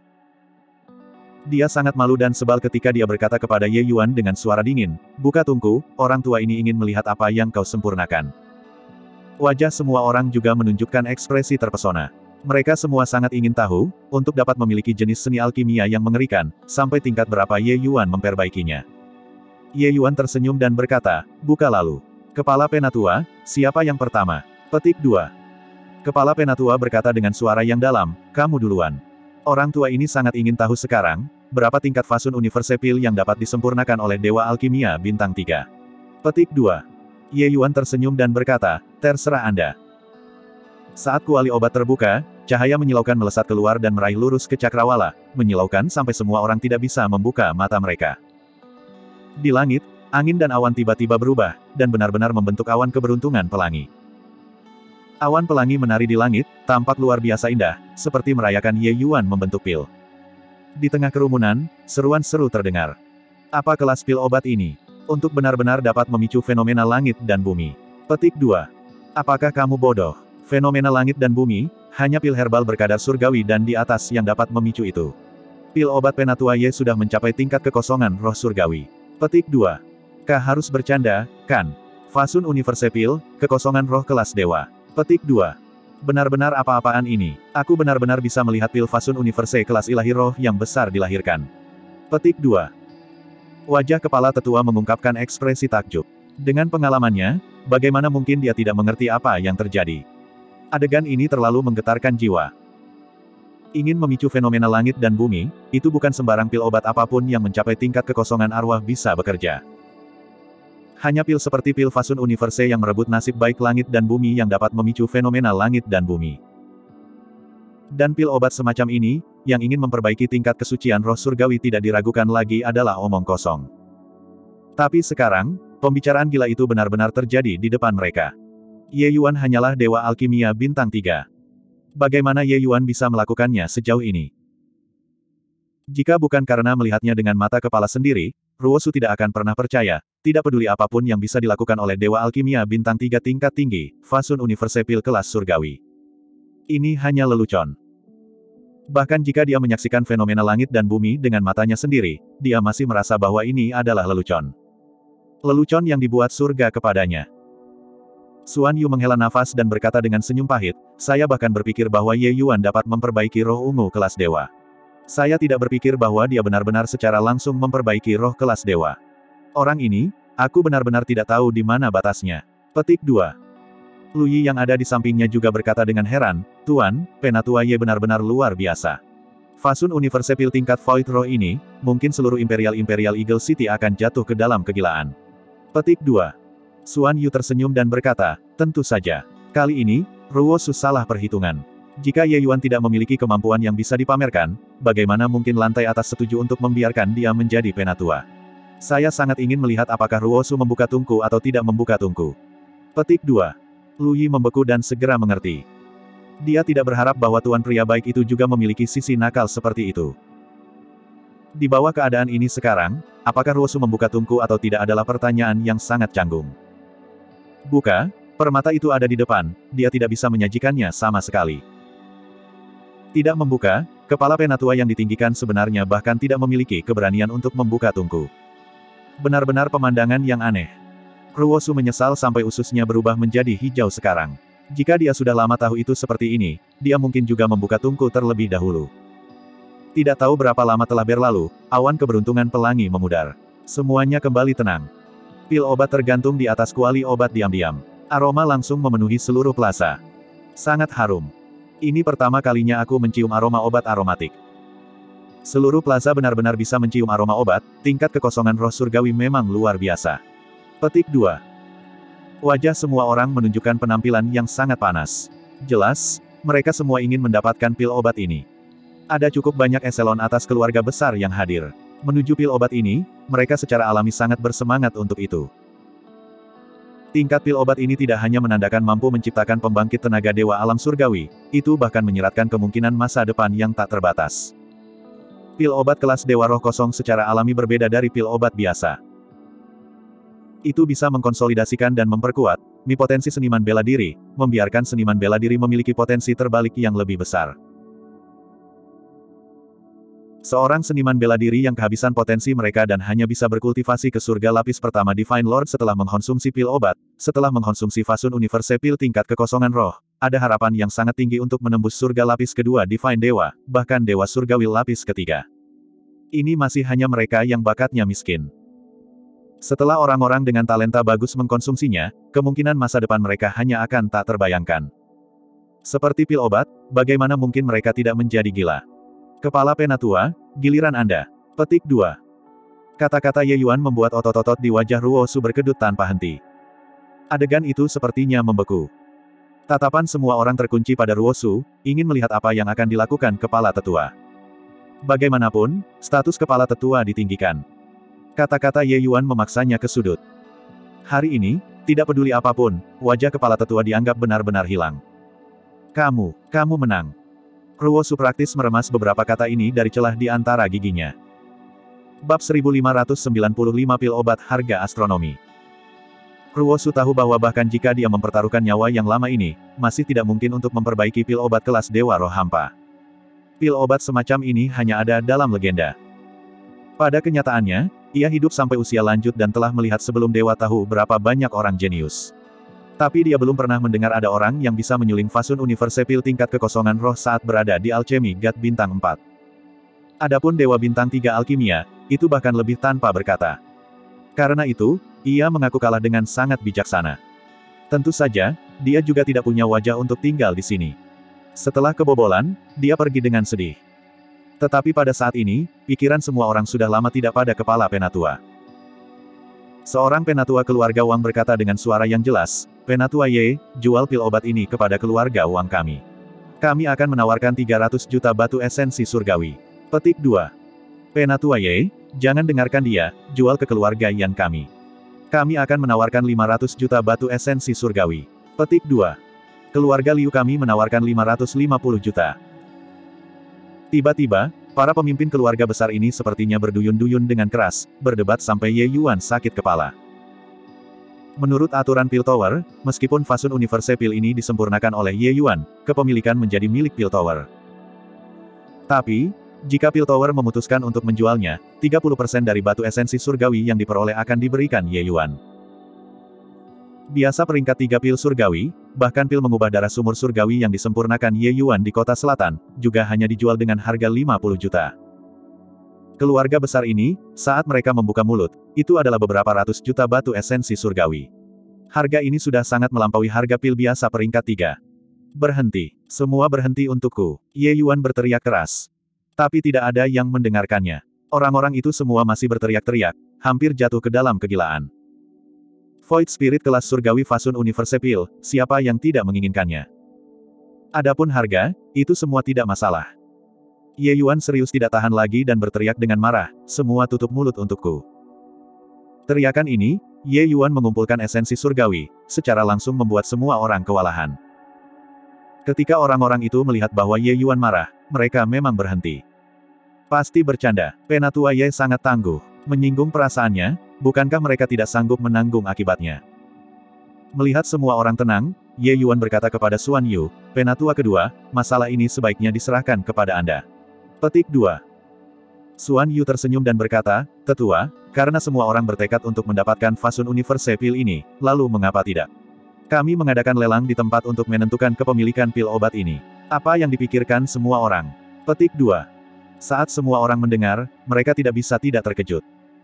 Dia sangat malu dan sebal ketika dia berkata kepada Ye Yuan dengan suara dingin, buka tungku, orang tua ini ingin melihat apa yang kau sempurnakan. Wajah semua orang juga menunjukkan ekspresi terpesona. Mereka semua sangat ingin tahu, untuk dapat memiliki jenis seni alkimia yang mengerikan, sampai tingkat berapa Ye Yuan memperbaikinya. Ye Yuan tersenyum dan berkata, buka lalu. Kepala Penatua, siapa yang pertama? Petik 2. Kepala Penatua berkata dengan suara yang dalam, kamu duluan. Orang tua ini sangat ingin tahu sekarang, berapa tingkat Fasun Universe pil yang dapat disempurnakan oleh Dewa Alkimia Bintang 3. Petik 2. Ye Yuan tersenyum dan berkata, terserah Anda. Saat kuali obat terbuka, cahaya menyilaukan melesat keluar dan meraih lurus ke cakrawala, menyilaukan sampai semua orang tidak bisa membuka mata mereka. Di langit, angin dan awan tiba-tiba berubah, dan benar-benar membentuk awan keberuntungan pelangi. Awan pelangi menari di langit, tampak luar biasa indah, seperti merayakan Ye Yuan membentuk pil. Di tengah kerumunan, seruan seru terdengar. Apa kelas pil obat ini? Untuk benar-benar dapat memicu fenomena langit dan bumi. Petik 2. Apakah kamu bodoh? Fenomena langit dan bumi, hanya pil herbal berkadar surgawi dan di atas yang dapat memicu itu. Pil obat Penatua Y sudah mencapai tingkat kekosongan roh surgawi. Petik 2. Kah harus bercanda, kan? Fasun Universe Pil, kekosongan roh kelas dewa. Petik 2. Benar-benar apa-apaan ini? Aku benar-benar bisa melihat pil Fasun Universe kelas ilahi roh yang besar dilahirkan. Petik 2. Wajah kepala tetua mengungkapkan ekspresi takjub. Dengan pengalamannya, bagaimana mungkin dia tidak mengerti apa yang terjadi? Adegan ini terlalu menggetarkan jiwa. Ingin memicu fenomena langit dan bumi, itu bukan sembarang pil obat apapun yang mencapai tingkat kekosongan arwah bisa bekerja. Hanya pil seperti pil Fasun Universe yang merebut nasib baik langit dan bumi yang dapat memicu fenomena langit dan bumi. Dan pil obat semacam ini, yang ingin memperbaiki tingkat kesucian roh surgawi tidak diragukan lagi adalah omong kosong. Tapi sekarang, pembicaraan gila itu benar-benar terjadi di depan mereka. Ye Yuan hanyalah dewa alkimia bintang 3. Bagaimana Ye Yuan bisa melakukannya sejauh ini? Jika bukan karena melihatnya dengan mata kepala sendiri, Ruosu tidak akan pernah percaya, tidak peduli apapun yang bisa dilakukan oleh dewa alkimia bintang 3 tingkat tinggi, Fasun Universe Pil kelas surgawi. Ini hanya lelucon. Bahkan jika dia menyaksikan fenomena langit dan bumi dengan matanya sendiri, dia masih merasa bahwa ini adalah lelucon. Lelucon yang dibuat surga kepadanya. Xuan Yu menghela nafas dan berkata dengan senyum pahit, saya bahkan berpikir bahwa Ye Yuan dapat memperbaiki roh ungu kelas dewa. Saya tidak berpikir bahwa dia benar-benar secara langsung memperbaiki roh kelas dewa. Orang ini, aku benar-benar tidak tahu di mana batasnya. Petik 2. Lu Yi yang ada di sampingnya juga berkata dengan heran, Tuan, Penatua Ye benar-benar luar biasa. Fasun Universe Pil tingkat Void Roh ini, mungkin seluruh Imperial Eagle City akan jatuh ke dalam kegilaan. Petik 2. Xuan Yu tersenyum dan berkata, tentu saja. Kali ini, Ruosu salah perhitungan. Jika Ye Yuan tidak memiliki kemampuan yang bisa dipamerkan, bagaimana mungkin lantai atas setuju untuk membiarkan dia menjadi penatua? Saya sangat ingin melihat apakah Ruosu membuka tungku atau tidak membuka tungku. Petik 2. Lu Yi membeku dan segera mengerti. Dia tidak berharap bahwa tuan pria baik itu juga memiliki sisi nakal seperti itu. Di bawah keadaan ini sekarang, apakah Ruosu membuka tungku atau tidak adalah pertanyaan yang sangat canggung. Buka, permata itu ada di depan, dia tidak bisa menyajikannya sama sekali. Tidak membuka, kepala penatua yang ditinggikan sebenarnya bahkan tidak memiliki keberanian untuk membuka tungku. Benar-benar pemandangan yang aneh. Ruosu menyesal sampai ususnya berubah menjadi hijau sekarang. Jika dia sudah lama tahu itu seperti ini, dia mungkin juga membuka tungku terlebih dahulu. Tidak tahu berapa lama telah berlalu, awan keberuntungan pelangi memudar. Semuanya kembali tenang. Pil obat tergantung di atas kuali obat diam-diam. Aroma langsung memenuhi seluruh plaza. Sangat harum. Ini pertama kalinya aku mencium aroma obat aromatik. Seluruh plaza benar-benar bisa mencium aroma obat, tingkat kekosongan roh surgawi memang luar biasa. Petik 2. Wajah semua orang menunjukkan penampilan yang sangat panas. Jelas, mereka semua ingin mendapatkan pil obat ini. Ada cukup banyak eselon atas keluarga besar yang hadir. Menuju pil obat ini, mereka secara alami sangat bersemangat untuk itu. Tingkat pil obat ini tidak hanya menandakan mampu menciptakan pembangkit tenaga dewa alam surgawi, itu bahkan menyiratkan kemungkinan masa depan yang tak terbatas. Pil obat kelas dewa roh kosong secara alami berbeda dari pil obat biasa. Itu bisa mengkonsolidasikan dan memperkuat potensi seniman bela diri, membiarkan seniman bela diri memiliki potensi terbalik yang lebih besar. Seorang seniman bela diri yang kehabisan potensi mereka dan hanya bisa berkultivasi ke surga lapis pertama Divine Lord setelah mengkonsumsi pil obat, setelah mengkonsumsi Fasun Universe Pil tingkat kekosongan roh, ada harapan yang sangat tinggi untuk menembus surga lapis kedua Divine Dewa, bahkan Dewa Surgawi lapis ketiga. Ini masih hanya mereka yang bakatnya miskin. Setelah orang-orang dengan talenta bagus mengkonsumsinya, kemungkinan masa depan mereka hanya akan tak terbayangkan. Seperti pil obat, bagaimana mungkin mereka tidak menjadi gila? Kepala penatua, giliran Anda. Petik 2. Kata-kata Ye Yuan membuat otot-otot di wajah Ruosu berkedut tanpa henti. Adegan itu sepertinya membeku. Tatapan semua orang terkunci pada Ruosu, ingin melihat apa yang akan dilakukan kepala tetua. Bagaimanapun, status kepala tetua ditinggikan. Kata-kata Ye Yuan memaksanya ke sudut. Hari ini, tidak peduli apapun, wajah kepala tetua dianggap benar-benar hilang. Kamu menang. Ruosu praktis meremas beberapa kata ini dari celah di antara giginya. Bab 1595 Pil Obat Harga Astronomi. Ruosu tahu bahwa bahkan jika dia mempertaruhkan nyawa yang lama ini, masih tidak mungkin untuk memperbaiki pil obat kelas Dewa Roh Hampa. Pil obat semacam ini hanya ada dalam legenda. Pada kenyataannya, ia hidup sampai usia lanjut dan telah melihat sebelum dewa tahu berapa banyak orang jenius. Tapi dia belum pernah mendengar ada orang yang bisa menyuling Fasun Universe Pil tingkat kekosongan roh saat berada di Alchemy God Bintang 4. Adapun Dewa Bintang 3 Alkimia, itu bahkan lebih tanpa berkata. Karena itu, ia mengaku kalah dengan sangat bijaksana. Tentu saja, dia juga tidak punya wajah untuk tinggal di sini. Setelah kebobolan, dia pergi dengan sedih. Tetapi pada saat ini, pikiran semua orang sudah lama tidak pada kepala Penatua. Seorang Penatua keluarga Wang berkata dengan suara yang jelas, "Penatua Ye, jual pil obat ini kepada keluarga Wang kami. Kami akan menawarkan 300 juta batu esensi surgawi." Petik 2. Penatua Ye, jangan dengarkan dia, jual ke keluarga Yan kami. Kami akan menawarkan 500 juta batu esensi surgawi. Petik 2. Keluarga Liu kami menawarkan 550 juta. Tiba-tiba, para pemimpin keluarga besar ini sepertinya berduyun-duyun dengan keras, berdebat sampai Ye Yuan sakit kepala. Menurut aturan Pil Tower, meskipun Fasun Universe Pil ini disempurnakan oleh Ye Yuan, kepemilikan menjadi milik Pil Tower. Tapi, jika Pil Tower memutuskan untuk menjualnya, 30% dari batu esensi surgawi yang diperoleh akan diberikan Ye Yuan. Biasa peringkat 3 pil surgawi, bahkan pil mengubah darah sumur surgawi yang disempurnakan Ye Yuan di kota selatan, juga hanya dijual dengan harga 50 juta. Keluarga besar ini, saat mereka membuka mulut, itu adalah beberapa ratus juta batu esensi surgawi. Harga ini sudah sangat melampaui harga pil biasa peringkat 3. Berhenti. Semua berhenti untukku. Ye Yuan berteriak keras. Tapi tidak ada yang mendengarkannya. Orang-orang itu semua masih berteriak-teriak, hampir jatuh ke dalam kegilaan. Void Spirit kelas surgawi Fasun Universe Pil, siapa yang tidak menginginkannya? Adapun harga, itu semua tidak masalah. Ye Yuan serius tidak tahan lagi dan berteriak dengan marah, "Semua tutup mulut untukku." Teriakan ini, Ye Yuan mengumpulkan esensi surgawi, secara langsung membuat semua orang kewalahan. Ketika orang-orang itu melihat bahwa Ye Yuan marah, mereka memang berhenti. Pasti bercanda, Penatua Ye sangat tangguh. Menyinggung perasaannya, bukankah mereka tidak sanggup menanggung akibatnya? Melihat semua orang tenang, Ye Yuan berkata kepada Xuan Yu, "Penatua kedua, masalah ini sebaiknya diserahkan kepada Anda." Petik 2. Xuan Yu tersenyum dan berkata, "Tetua, karena semua orang bertekad untuk mendapatkan Fasun Universe Pil ini, lalu mengapa tidak? Kami mengadakan lelang di tempat untuk menentukan kepemilikan pil obat ini. Apa yang dipikirkan semua orang?" Petik 2. Saat semua orang mendengar, mereka tidak bisa tidak terkejut.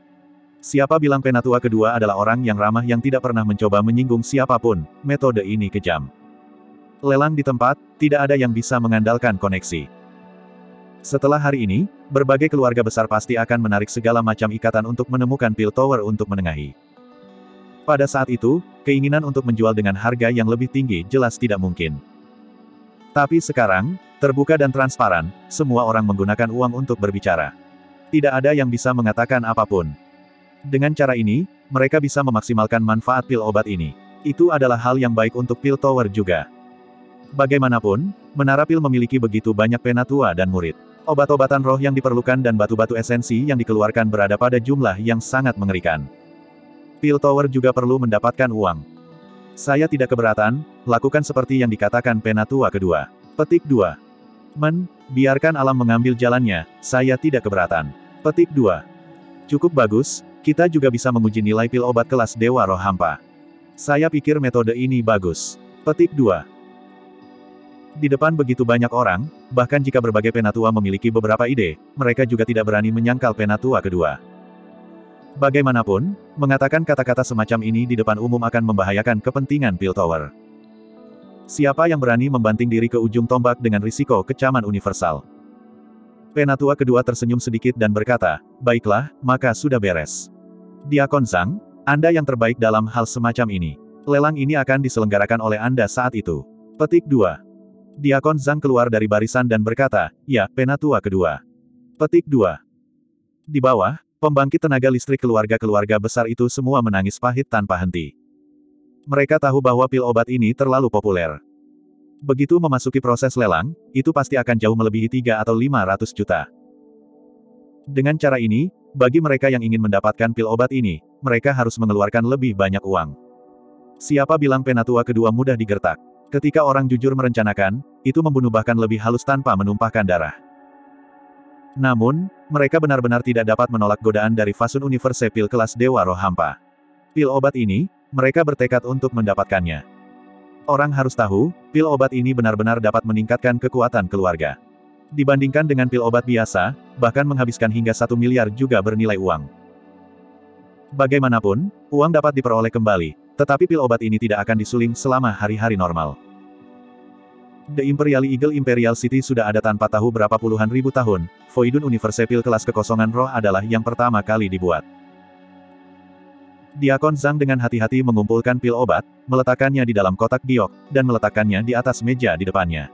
Siapa bilang Penatua kedua adalah orang yang ramah yang tidak pernah mencoba menyinggung siapapun, metode ini kejam. Lelang di tempat, tidak ada yang bisa mengandalkan koneksi. Setelah hari ini, berbagai keluarga besar pasti akan menarik segala macam ikatan untuk menemukan Pil Tower untuk menengahi. Pada saat itu, keinginan untuk menjual dengan harga yang lebih tinggi jelas tidak mungkin. Tapi sekarang, terbuka dan transparan, semua orang menggunakan uang untuk berbicara. Tidak ada yang bisa mengatakan apapun. Dengan cara ini, mereka bisa memaksimalkan manfaat pil obat ini. Itu adalah hal yang baik untuk Pil Tower juga. Bagaimanapun, Menara Pil memiliki begitu banyak penatua dan murid. Obat-obatan roh yang diperlukan dan batu-batu esensi yang dikeluarkan berada pada jumlah yang sangat mengerikan. Pil Tower juga perlu mendapatkan uang. Saya tidak keberatan, lakukan seperti yang dikatakan Penatua kedua. Petik 2. Biarkan alam mengambil jalannya, saya tidak keberatan. Petik 2. Cukup bagus, kita juga bisa menguji nilai pil obat kelas Dewa Roh Hampa. Saya pikir metode ini bagus. Petik 2. Di depan begitu banyak orang, bahkan jika berbagai penatua memiliki beberapa ide, mereka juga tidak berani menyangkal Penatua kedua. Bagaimanapun, mengatakan kata-kata semacam ini di depan umum akan membahayakan kepentingan Pil Tower. Siapa yang berani membanting diri ke ujung tombak dengan risiko kecaman universal? Penatua kedua tersenyum sedikit dan berkata, "Baiklah, maka sudah beres. Diakon Zhang, Anda yang terbaik dalam hal semacam ini. Lelang ini akan diselenggarakan oleh Anda saat itu." Petik 2. Diakon Zhang keluar dari barisan dan berkata, "Ya, Penatua kedua." Petik 2. Di bawah, pembangkit tenaga listrik keluarga-keluarga besar itu semua menangis pahit tanpa henti. Mereka tahu bahwa pil obat ini terlalu populer. Begitu memasuki proses lelang, itu pasti akan jauh melebihi 3 atau 500 juta. Dengan cara ini, bagi mereka yang ingin mendapatkan pil obat ini, mereka harus mengeluarkan lebih banyak uang. Siapa bilang penatua kedua mudah digertak? Ketika orang jujur merencanakan, itu membunuh bahkan lebih halus tanpa menumpahkan darah. Namun, mereka benar-benar tidak dapat menolak godaan dari Fasun Universe pil kelas Dewa Roh Hampa. Pil obat ini, mereka bertekad untuk mendapatkannya. Orang harus tahu, pil obat ini benar-benar dapat meningkatkan kekuatan keluarga. Dibandingkan dengan pil obat biasa, bahkan menghabiskan hingga 1 miliar juga bernilai uang. Bagaimanapun, uang dapat diperoleh kembali, tetapi pil obat ini tidak akan disuling selama hari-hari normal. The Imperial Eagle Imperial City sudah ada tanpa tahu berapa puluhan ribu tahun, Voidun Universe pil kelas kekosongan roh adalah yang pertama kali dibuat. Diakon Zhang dengan hati-hati mengumpulkan pil obat, meletakkannya di dalam kotak giok, dan meletakkannya di atas meja di depannya.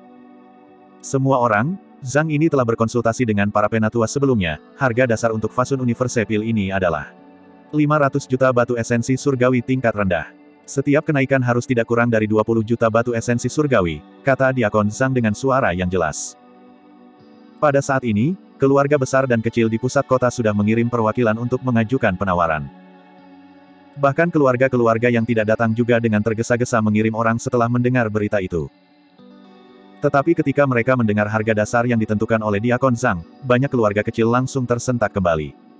Semua orang, Zhang ini telah berkonsultasi dengan para penatua sebelumnya, harga dasar untuk Fasun Universe pil ini adalah 500 juta batu esensi surgawi tingkat rendah. Setiap kenaikan harus tidak kurang dari 20 juta batu esensi surgawi, kata Diakon Zhang dengan suara yang jelas. Pada saat ini, keluarga besar dan kecil di pusat kota sudah mengirim perwakilan untuk mengajukan penawaran. Bahkan keluarga-keluarga yang tidak datang juga dengan tergesa-gesa mengirim orang setelah mendengar berita itu. Tetapi ketika mereka mendengar harga dasar yang ditentukan oleh Diakon Zhang, banyak keluarga kecil langsung tersentak kembali.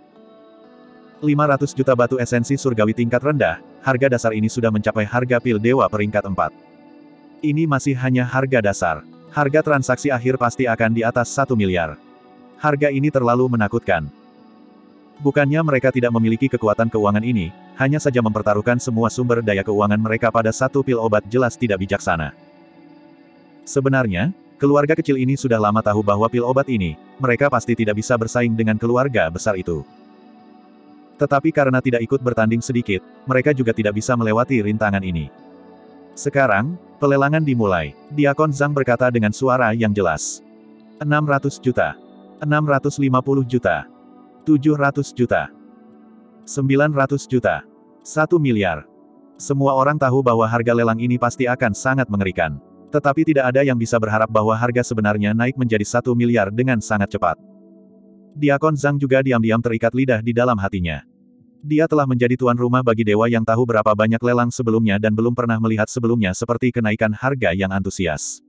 500 juta batu esensi surgawi tingkat rendah, harga dasar ini sudah mencapai harga pil dewa peringkat 4. Ini masih hanya harga dasar. Harga transaksi akhir pasti akan di atas 1 miliar. Harga ini terlalu menakutkan. Bukannya mereka tidak memiliki kekuatan keuangan ini, hanya saja mempertaruhkan semua sumber daya keuangan mereka pada satu pil obat jelas tidak bijaksana. Sebenarnya, keluarga kecil ini sudah lama tahu bahwa pil obat ini, mereka pasti tidak bisa bersaing dengan keluarga besar itu. Tetapi karena tidak ikut bertanding sedikit, mereka juga tidak bisa melewati rintangan ini. Sekarang, pelelangan dimulai. Diakon Zhang berkata dengan suara yang jelas. 600 juta. 650 juta. 700 juta. 900 juta. 1 miliar. Semua orang tahu bahwa harga lelang ini pasti akan sangat mengerikan. Tetapi tidak ada yang bisa berharap bahwa harga sebenarnya naik menjadi 1 miliar dengan sangat cepat. Diakon Zhang juga diam-diam terikat lidah di dalam hatinya. Dia telah menjadi tuan rumah bagi dewa yang tahu berapa banyak lelang sebelumnya dan belum pernah melihat sebelumnya seperti kenaikan harga yang antusias.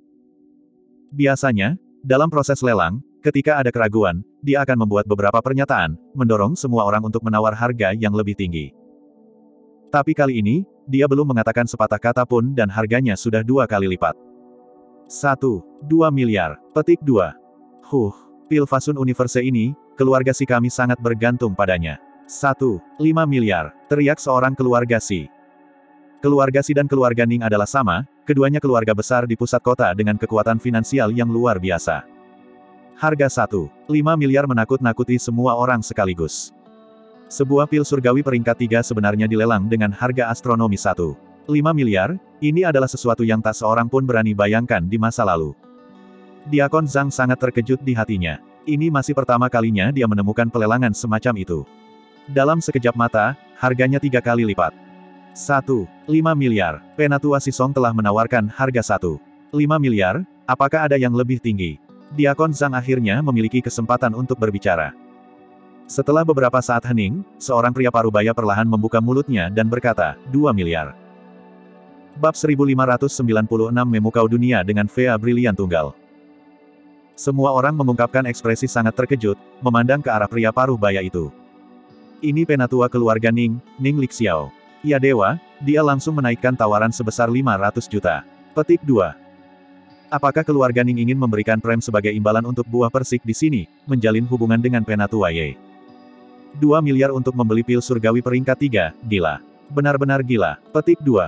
Biasanya, dalam proses lelang, ketika ada keraguan, dia akan membuat beberapa pernyataan, mendorong semua orang untuk menawar harga yang lebih tinggi. Tapi kali ini, dia belum mengatakan sepatah kata pun dan harganya sudah 2 kali lipat. 1,2 miliar. Petik 2. Pil Fasun Universe ini, keluarga Si kami sangat bergantung padanya. 1,5 miliar, teriak seorang keluarga Si. Keluarga Si dan keluarga Ning adalah sama, keduanya keluarga besar di pusat kota dengan kekuatan finansial yang luar biasa. Harga 1,5 miliar menakut-nakuti semua orang sekaligus. Sebuah pil surgawi peringkat 3 sebenarnya dilelang dengan harga astronomi 1,5 miliar, ini adalah sesuatu yang tak seorang pun berani bayangkan di masa lalu. Diakon Zhang sangat terkejut di hatinya. Ini masih pertama kalinya dia menemukan pelelangan semacam itu. Dalam sekejap mata, harganya 3 kali lipat. 1,5 miliar. Penatua Sisong telah menawarkan harga 1,5 miliar, apakah ada yang lebih tinggi? Diakon Zhang akhirnya memiliki kesempatan untuk berbicara. Setelah beberapa saat hening, seorang pria parubaya perlahan membuka mulutnya dan berkata, 2 miliar. Bab 1596 Memukau Dunia dengan Vea Brilian Tunggal. Semua orang mengungkapkan ekspresi sangat terkejut, memandang ke arah pria parubaya itu. Ini penatua keluarga Ning, Ning Lixiao. Ya dewa, dia langsung menaikkan tawaran sebesar 500 juta. Petik 2. Apakah keluarga Ning ingin memberikan prem sebagai imbalan untuk buah persik di sini, menjalin hubungan dengan penatua Ye? 2 miliar untuk membeli pil surgawi peringkat 3, gila. Benar-benar gila. Petik 2.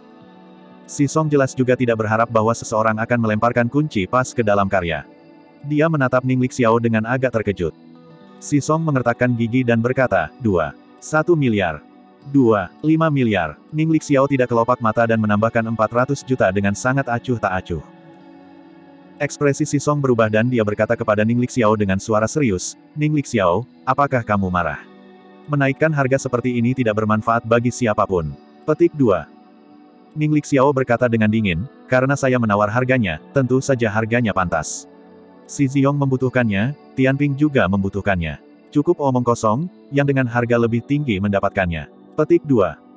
Sisong jelas juga tidak berharap bahwa seseorang akan melemparkan kunci pas ke dalam karya. Dia menatap Ning Lixiao dengan agak terkejut. Sisong mengertakkan gigi dan berkata, 2,1 miliar. 2,5 miliar. Ning Lixiao tidak kelopak mata dan menambahkan 400 juta dengan sangat acuh tak acuh. Ekspresi Sisong berubah dan dia berkata kepada Ning Lixiao dengan suara serius, Ning Lixiao, apakah kamu marah? Menaikkan harga seperti ini tidak bermanfaat bagi siapapun. Petik 2. Ning Lixiao berkata dengan dingin, karena saya menawar harganya, tentu saja harganya pantas. Si Ziyong membutuhkannya, Tianping juga membutuhkannya. Cukup omong kosong, yang dengan harga lebih tinggi mendapatkannya. Petik 2.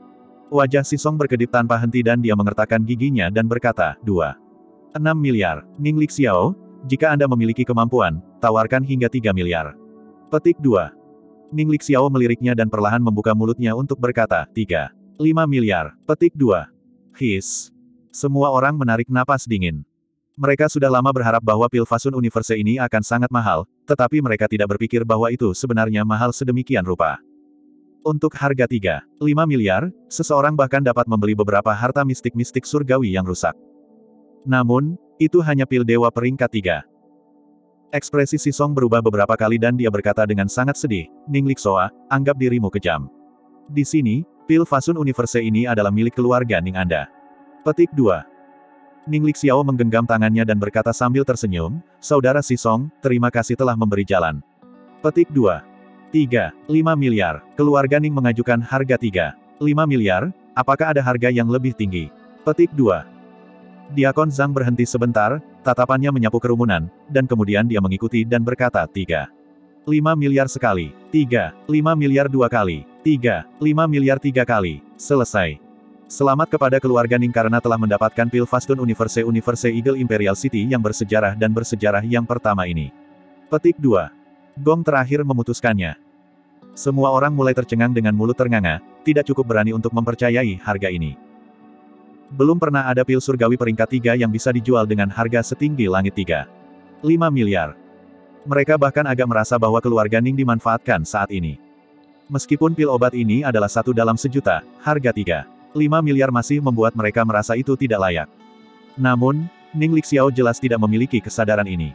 Wajah Si Song berkedip tanpa henti dan dia mengertakkan giginya dan berkata, 6 miliar. Ning Lixiao, jika Anda memiliki kemampuan, tawarkan hingga 3 miliar. Petik 2. Ning Lixiao meliriknya dan perlahan membuka mulutnya untuk berkata, 5 miliar. Petik 2. His. Semua orang menarik napas dingin. Mereka sudah lama berharap bahwa pil Fasun Universe ini akan sangat mahal, tetapi mereka tidak berpikir bahwa itu sebenarnya mahal sedemikian rupa. Untuk harga 5 miliar, seseorang bahkan dapat membeli beberapa harta mistik-mistik surgawi yang rusak. Namun, itu hanya pil dewa peringkat 3. Ekspresi Si Song berubah beberapa kali dan dia berkata dengan sangat sedih, Ning Lixoa, anggap dirimu kejam. Di sini, pil Fasun Universe ini adalah milik keluarga Ning Anda. Petik 2. Ning Lixiao menggenggam tangannya dan berkata sambil tersenyum, Saudara Si Song, terima kasih telah memberi jalan. Petik 2. 5 miliar. Keluarga Ning mengajukan harga 5 miliar, apakah ada harga yang lebih tinggi? Petik 2. Diakon Zhang berhenti sebentar, tatapannya menyapu kerumunan, dan kemudian dia mengikuti dan berkata 5 miliar sekali. 5 miliar 2 kali. 5 miliar 3 kali. Selesai. Selamat kepada keluarga Ning karena telah mendapatkan pil Fasun Universe Eagle Imperial City yang bersejarah dan bersejarah yang pertama ini. Petik 2. Gong terakhir memutuskannya. Semua orang mulai tercengang dengan mulut ternganga, tidak cukup berani untuk mempercayai harga ini. Belum pernah ada pil surgawi peringkat 3 yang bisa dijual dengan harga setinggi langit 5 miliar. Mereka bahkan agak merasa bahwa keluarga Ning dimanfaatkan saat ini. Meskipun pil obat ini adalah 1 dalam sejuta, harga 5 miliar masih membuat mereka merasa itu tidak layak. Namun, Ning Lixiao jelas tidak memiliki kesadaran ini.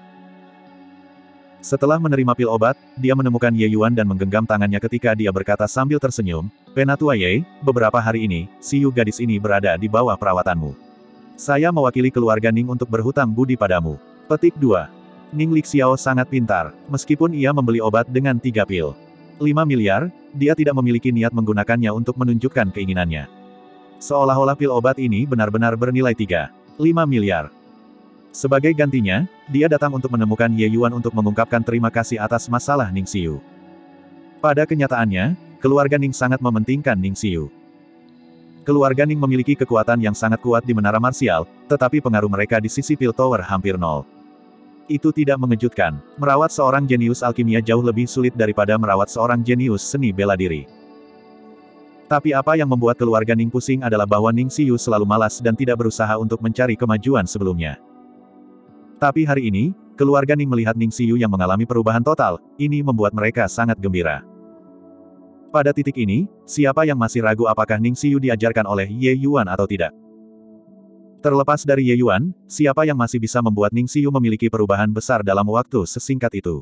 Setelah menerima pil obat, dia menemukan Ye Yuan dan menggenggam tangannya ketika dia berkata sambil tersenyum, Penatua Ye, beberapa hari ini, si Yu gadis ini berada di bawah perawatanmu. Saya mewakili keluarga Ning untuk berhutang budi padamu. Petik 2. Ning Lixiao sangat pintar, meskipun ia membeli obat dengan 3 pil 5 miliar, dia tidak memiliki niat menggunakannya untuk menunjukkan keinginannya. Seolah-olah pil obat ini benar-benar bernilai 5 miliar. Sebagai gantinya, dia datang untuk menemukan Ye Yuan untuk mengungkapkan terima kasih atas masalah Ning Xiu. Pada kenyataannya, keluarga Ning sangat mementingkan Ning Xiu. Keluarga Ning memiliki kekuatan yang sangat kuat di menara marsial, tetapi pengaruh mereka di sisi pil tower hampir nol. Itu tidak mengejutkan. Merawat seorang jenius alkimia jauh lebih sulit daripada merawat seorang jenius seni bela diri. Tapi apa yang membuat keluarga Ning pusing adalah bahwa Ning Xiu selalu malas dan tidak berusaha untuk mencari kemajuan sebelumnya. Tapi hari ini, keluarga Ning melihat Ning Xiu yang mengalami perubahan total, ini membuat mereka sangat gembira. Pada titik ini, siapa yang masih ragu apakah Ning Xiu diajarkan oleh Ye Yuan atau tidak? Terlepas dari Ye Yuan, siapa yang masih bisa membuat Ning Xiu memiliki perubahan besar dalam waktu sesingkat itu?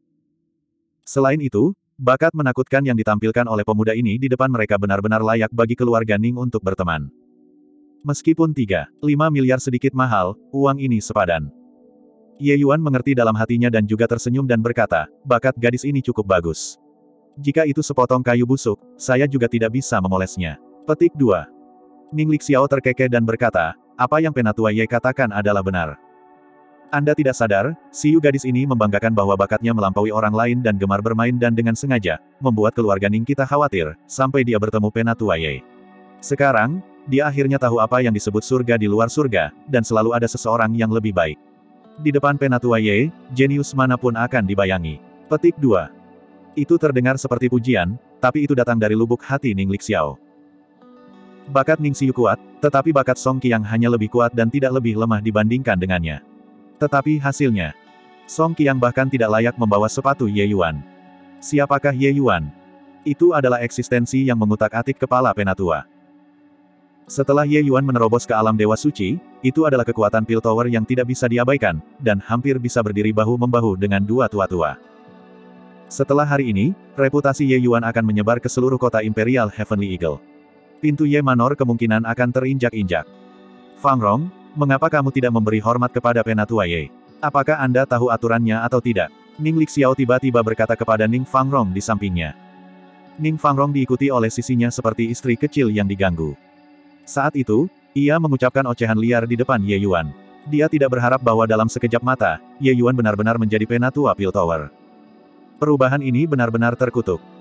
Selain itu, bakat menakutkan yang ditampilkan oleh pemuda ini di depan mereka benar-benar layak bagi keluarga Ning untuk berteman. Meskipun 5 miliar sedikit mahal, uang ini sepadan. Ye Yuan mengerti dalam hatinya dan juga tersenyum dan berkata, bakat gadis ini cukup bagus. Jika itu sepotong kayu busuk, saya juga tidak bisa memolesnya. Petik 2. Ning Lixiao terkekeh dan berkata, apa yang Penatua Ye katakan adalah benar. Anda tidak sadar, si Yu gadis ini membanggakan bahwa bakatnya melampaui orang lain dan gemar bermain dan dengan sengaja, membuat keluarga Ning kita khawatir, sampai dia bertemu Penatua Ye. Sekarang, dia akhirnya tahu apa yang disebut surga di luar surga, dan selalu ada seseorang yang lebih baik. Di depan Penatua Ye, jenius manapun akan dibayangi. Petik 2. Itu terdengar seperti pujian, tapi itu datang dari lubuk hati Ning Lixiao. Bakat Ning Xiu kuat, tetapi bakat Song Qiang hanya lebih kuat dan tidak lebih lemah dibandingkan dengannya. Tetapi hasilnya, Song Qiang bahkan tidak layak membawa sepatu Ye Yuan. Siapakah Ye Yuan? Itu adalah eksistensi yang mengutak-atik kepala Penatua. Setelah Ye Yuan menerobos ke alam Dewa Suci, itu adalah kekuatan pil tower yang tidak bisa diabaikan, dan hampir bisa berdiri bahu-membahu dengan dua tua-tua. Setelah hari ini, reputasi Ye Yuan akan menyebar ke seluruh kota Imperial Heavenly Eagle. Pintu Ye Manor kemungkinan akan terinjak-injak. Fang Rong, mengapa kamu tidak memberi hormat kepada Penatua Ye? Apakah Anda tahu aturannya atau tidak? Ning Lixiao tiba-tiba berkata kepada Ning Fang Rong di sampingnya. Ning Fang Rong diikuti oleh sisinya seperti istri kecil yang diganggu. Saat itu, ia mengucapkan ocehan liar di depan Ye Yuan. Dia tidak berharap bahwa dalam sekejap mata, Ye Yuan benar-benar menjadi Penatua Pil Tower. Perubahan ini benar-benar terkutuk.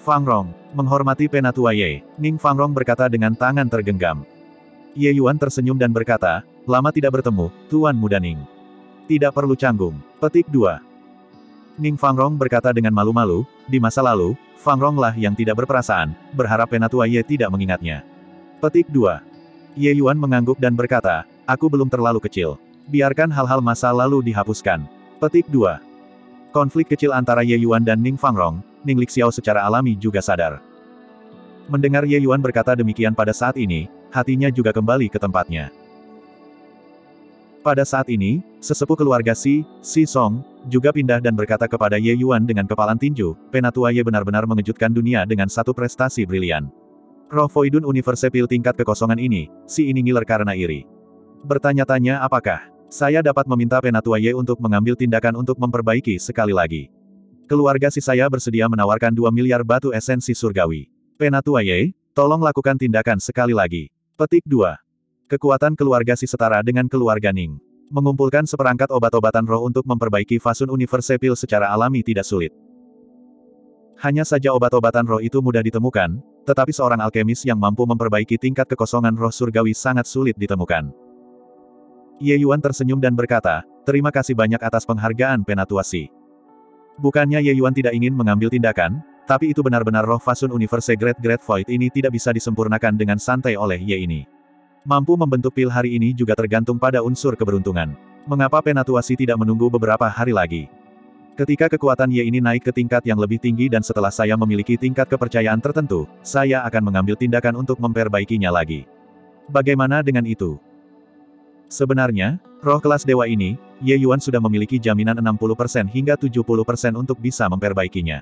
Fang Rong, menghormati Penatua Ye, Ning Fang Rong berkata dengan tangan tergenggam. Ye Yuan tersenyum dan berkata, lama tidak bertemu, Tuan Muda Ning. Tidak perlu canggung. Petik 2. Ning Fang Rong berkata dengan malu-malu, di masa lalu, Fang Rong lah yang tidak berperasaan, berharap Penatua Ye tidak mengingatnya. Petik 2. Ye Yuan mengangguk dan berkata, aku belum terlalu kecil. Biarkan hal-hal masa lalu dihapuskan. Petik 2. Konflik kecil antara Ye Yuan dan Ning Fang Rong, Ning Lixiao secara alami juga sadar. Mendengar Ye Yuan berkata demikian pada saat ini, hatinya juga kembali ke tempatnya. Pada saat ini, sesepuh keluarga Si Song, juga pindah dan berkata kepada Ye Yuan dengan kepalan tinju, Penatua Ye benar-benar mengejutkan dunia dengan satu prestasi brilian. Roh Voidun Universe Pil tingkat kekosongan ini, si ini ngiler karena iri. Bertanya-tanya apakah saya dapat meminta Penatua Ye untuk mengambil tindakan untuk memperbaiki sekali lagi. Keluarga Si saya bersedia menawarkan 2 miliar batu esensi surgawi. Penatua Ye, tolong lakukan tindakan sekali lagi. Petik 2. Kekuatan keluarga Si setara dengan keluarga Ning. Mengumpulkan seperangkat obat-obatan roh untuk memperbaiki Fasun Universe Pil secara alami tidak sulit. Hanya saja obat-obatan roh itu mudah ditemukan, tetapi seorang alkemis yang mampu memperbaiki tingkat kekosongan roh surgawi sangat sulit ditemukan. Ye Yuan tersenyum dan berkata, terima kasih banyak atas penghargaan Penatua Si. Bukannya Ye Yuan tidak ingin mengambil tindakan, tapi itu benar-benar roh Fasun Universe Great Void ini tidak bisa disempurnakan dengan santai oleh Ye ini. Mampu membentuk pil hari ini juga tergantung pada unsur keberuntungan. Mengapa Penatua Si tidak menunggu beberapa hari lagi? Ketika kekuatan Ye ini naik ke tingkat yang lebih tinggi dan setelah saya memiliki tingkat kepercayaan tertentu, saya akan mengambil tindakan untuk memperbaikinya lagi. Bagaimana dengan itu? Sebenarnya, roh kelas dewa ini, Ye Yuan sudah memiliki jaminan 60% hingga 70% untuk bisa memperbaikinya.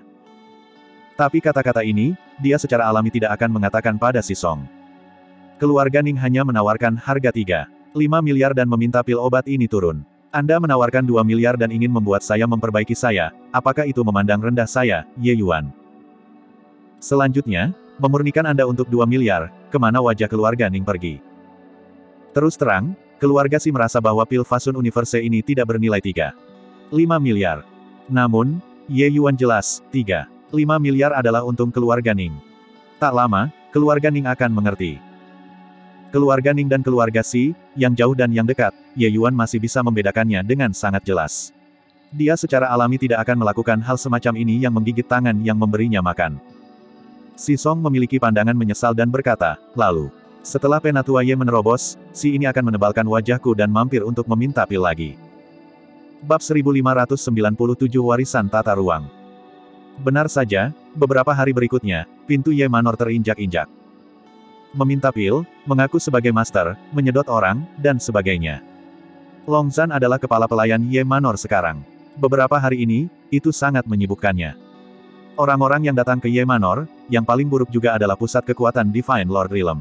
Tapi kata-kata ini, dia secara alami tidak akan mengatakan pada Si Song. Keluarga Ning hanya menawarkan harga 3,5 miliar dan meminta pil obat ini turun. Anda menawarkan 2 miliar dan ingin membuat saya memperbaiki saya, apakah itu memandang rendah saya, Ye Yuan? Selanjutnya, memurnikan Anda untuk 2 miliar, kemana wajah keluarga Ning pergi? Terus terang, keluarga Si merasa bahwa pil Fasun Universe ini tidak bernilai 3,5 miliar. Namun, Ye Yuan jelas, 3,5 miliar adalah untung keluarga Ning. Tak lama, keluarga Ning akan mengerti. Keluarga Ning dan keluarga Si, yang jauh dan yang dekat, Ye Yuan masih bisa membedakannya dengan sangat jelas. Dia secara alami tidak akan melakukan hal semacam ini yang menggigit tangan yang memberinya makan. Si Song memiliki pandangan menyesal dan berkata, lalu, setelah Penatua Ye menerobos, Si ini akan menebalkan wajahku dan mampir untuk meminta pil lagi. Bab 1597 Warisan Tata Ruang. Benar saja, beberapa hari berikutnya, pintu Ye Manor terinjak-injak. Meminta pil, mengaku sebagai master, menyedot orang, dan sebagainya. Long Zhan adalah kepala pelayan Ye Manor sekarang. Beberapa hari ini, itu sangat menyibukkannya. Orang-orang yang datang ke Ye Manor, yang paling buruk juga adalah pusat kekuatan Divine Lord Realm.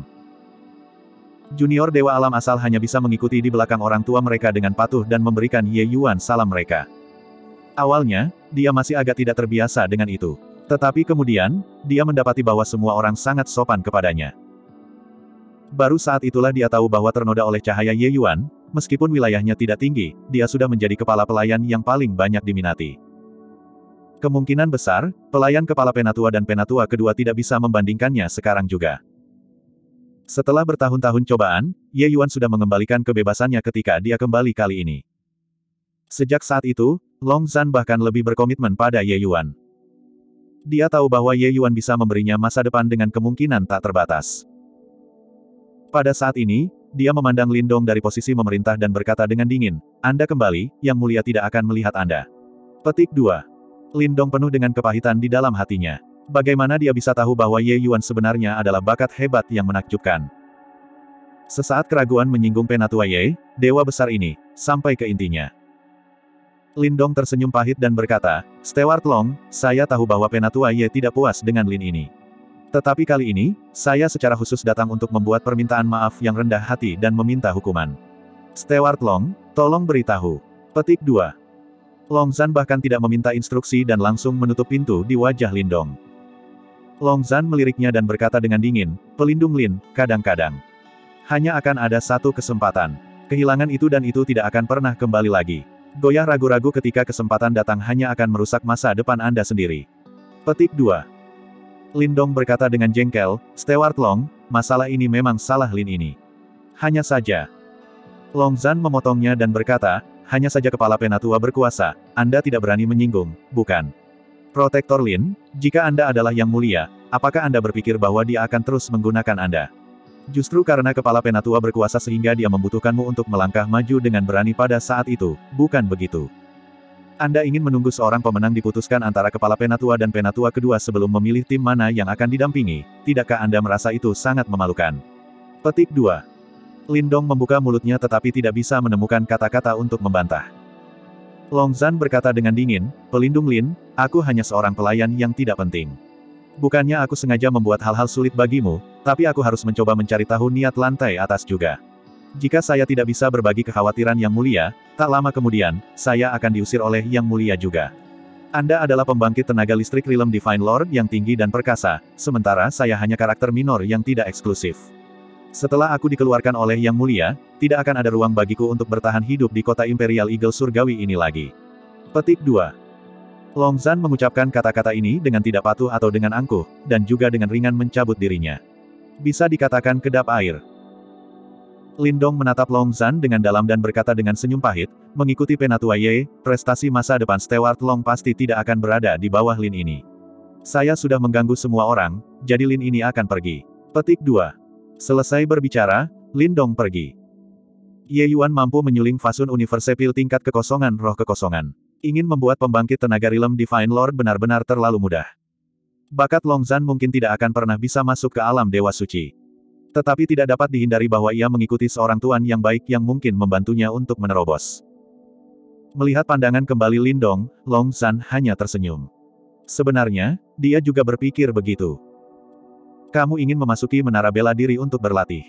Junior Dewa Alam asal hanya bisa mengikuti di belakang orang tua mereka dengan patuh dan memberikan Ye Yuan salam mereka. Awalnya, dia masih agak tidak terbiasa dengan itu. Tetapi kemudian, dia mendapati bahwa semua orang sangat sopan kepadanya. Baru saat itulah dia tahu bahwa ternoda oleh cahaya Ye Yuan, meskipun wilayahnya tidak tinggi, dia sudah menjadi kepala pelayan yang paling banyak diminati. Kemungkinan besar, pelayan kepala penatua dan penatua kedua tidak bisa membandingkannya sekarang juga. Setelah bertahun-tahun cobaan, Ye Yuan sudah mengembalikan kebebasannya ketika dia kembali kali ini. Sejak saat itu, Long Zhan bahkan lebih berkomitmen pada Ye Yuan. Dia tahu bahwa Ye Yuan bisa memberinya masa depan dengan kemungkinan tak terbatas. Pada saat ini, dia memandang Lindong dari posisi memerintah dan berkata dengan dingin, Anda kembali, Yang Mulia tidak akan melihat Anda. Petik 2. Lindong penuh dengan kepahitan di dalam hatinya. Bagaimana dia bisa tahu bahwa Ye Yuan sebenarnya adalah bakat hebat yang menakjubkan? Sesaat keraguan menyinggung penatua Ye, dewa besar ini, sampai ke intinya. Lindong tersenyum pahit dan berkata, Stewart Long, saya tahu bahwa penatua Ye tidak puas dengan Lin ini. Tetapi kali ini, saya secara khusus datang untuk membuat permintaan maaf yang rendah hati dan meminta hukuman. Stewart Long, tolong beritahu. Petik 2. Long Zhan bahkan tidak meminta instruksi dan langsung menutup pintu di wajah Lindong. Long Zhan meliriknya dan berkata dengan dingin, pelindung Lin, kadang-kadang. Hanya akan ada satu kesempatan. Kehilangan itu dan itu tidak akan pernah kembali lagi. Goyah ragu-ragu ketika kesempatan datang hanya akan merusak masa depan Anda sendiri. Petik 2. Lindong berkata dengan jengkel, Steward Long, masalah ini memang salah Lin ini. Hanya saja. Long Zhan memotongnya dan berkata, hanya saja kepala penatua berkuasa, Anda tidak berani menyinggung, bukan? Protektor Lin, jika Anda adalah yang mulia, apakah Anda berpikir bahwa dia akan terus menggunakan Anda? Justru karena kepala penatua berkuasa sehingga dia membutuhkanmu untuk melangkah maju dengan berani pada saat itu, bukan begitu? Anda ingin menunggu seorang pemenang diputuskan antara kepala penatua dan penatua kedua sebelum memilih tim mana yang akan didampingi, tidakkah Anda merasa itu sangat memalukan? Petik 2. Lindong membuka mulutnya tetapi tidak bisa menemukan kata-kata untuk membantah. Long Zhan berkata dengan dingin, pelindung Lin, aku hanya seorang pelayan yang tidak penting. Bukannya aku sengaja membuat hal-hal sulit bagimu, tapi aku harus mencoba mencari tahu niat lantai atas juga. Jika saya tidak bisa berbagi kekhawatiran yang mulia, tak lama kemudian, saya akan diusir oleh yang mulia juga. Anda adalah pembangkit tenaga listrik Realm Divine Lord yang tinggi dan perkasa, sementara saya hanya karakter minor yang tidak eksklusif. Setelah aku dikeluarkan oleh Yang Mulia, tidak akan ada ruang bagiku untuk bertahan hidup di kota Imperial Eagle surgawi ini lagi. Petik 2. Long Zhan mengucapkan kata-kata ini dengan tidak patuh atau dengan angkuh, dan juga dengan ringan mencabut dirinya. Bisa dikatakan kedap air. Lindong menatap Long Zhan dengan dalam dan berkata dengan senyum pahit, mengikuti Penatua Ye, prestasi masa depan Steward Long pasti tidak akan berada di bawah Lin ini. Saya sudah mengganggu semua orang, jadi Lin ini akan pergi. Petik 2. Selesai berbicara, Lindong pergi. Ye Yuan mampu menyuling Fasun Universepil tingkat kekosongan roh kekosongan. Ingin membuat pembangkit tenaga Realm Divine Lord benar-benar terlalu mudah. Bakat Long Zhan mungkin tidak akan pernah bisa masuk ke alam Dewa Suci. Tetapi tidak dapat dihindari bahwa ia mengikuti seorang tuan yang baik yang mungkin membantunya untuk menerobos. Melihat pandangan kembali Lindong, Long Zhan hanya tersenyum. Sebenarnya, dia juga berpikir begitu. Kamu ingin memasuki menara bela diri untuk berlatih.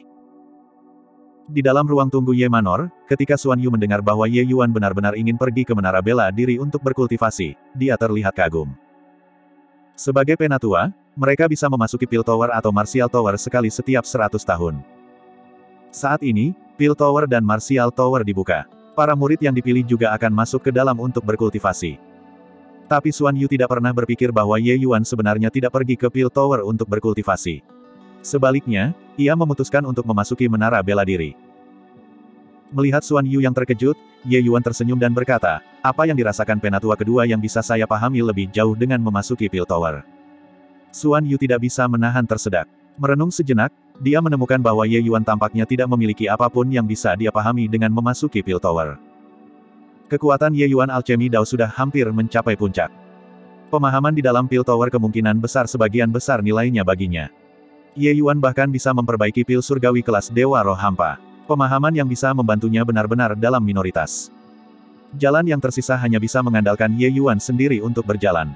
Di dalam ruang tunggu Ye Manor, ketika Xuan Yu mendengar bahwa Ye Yuan benar-benar ingin pergi ke menara bela diri untuk berkultivasi, dia terlihat kagum. Sebagai penatua, mereka bisa memasuki Pil Tower atau Martial Tower sekali setiap 100 tahun. Saat ini, Pil Tower dan Martial Tower dibuka. Para murid yang dipilih juga akan masuk ke dalam untuk berkultivasi. Tapi Xuan Yu tidak pernah berpikir bahwa Ye Yuan sebenarnya tidak pergi ke Pil Tower untuk berkultivasi. Sebaliknya, ia memutuskan untuk memasuki menara bela diri. Melihat Xuan Yu yang terkejut, Ye Yuan tersenyum dan berkata, apa yang dirasakan penatua kedua yang bisa saya pahami lebih jauh dengan memasuki Pil Tower. Xuan Yu tidak bisa menahan tersedak. Merenung sejenak, dia menemukan bahwa Ye Yuan tampaknya tidak memiliki apapun yang bisa dia pahami dengan memasuki Pil Tower. Kekuatan Ye Yuan Alchemy Dao sudah hampir mencapai puncak. Pemahaman di dalam Pil Tower kemungkinan besar sebagian besar nilainya baginya. Ye Yuan bahkan bisa memperbaiki pil surgawi kelas Dewa Roh Hampa. Pemahaman yang bisa membantunya benar-benar dalam minoritas. Jalan yang tersisa hanya bisa mengandalkan Ye Yuan sendiri untuk berjalan.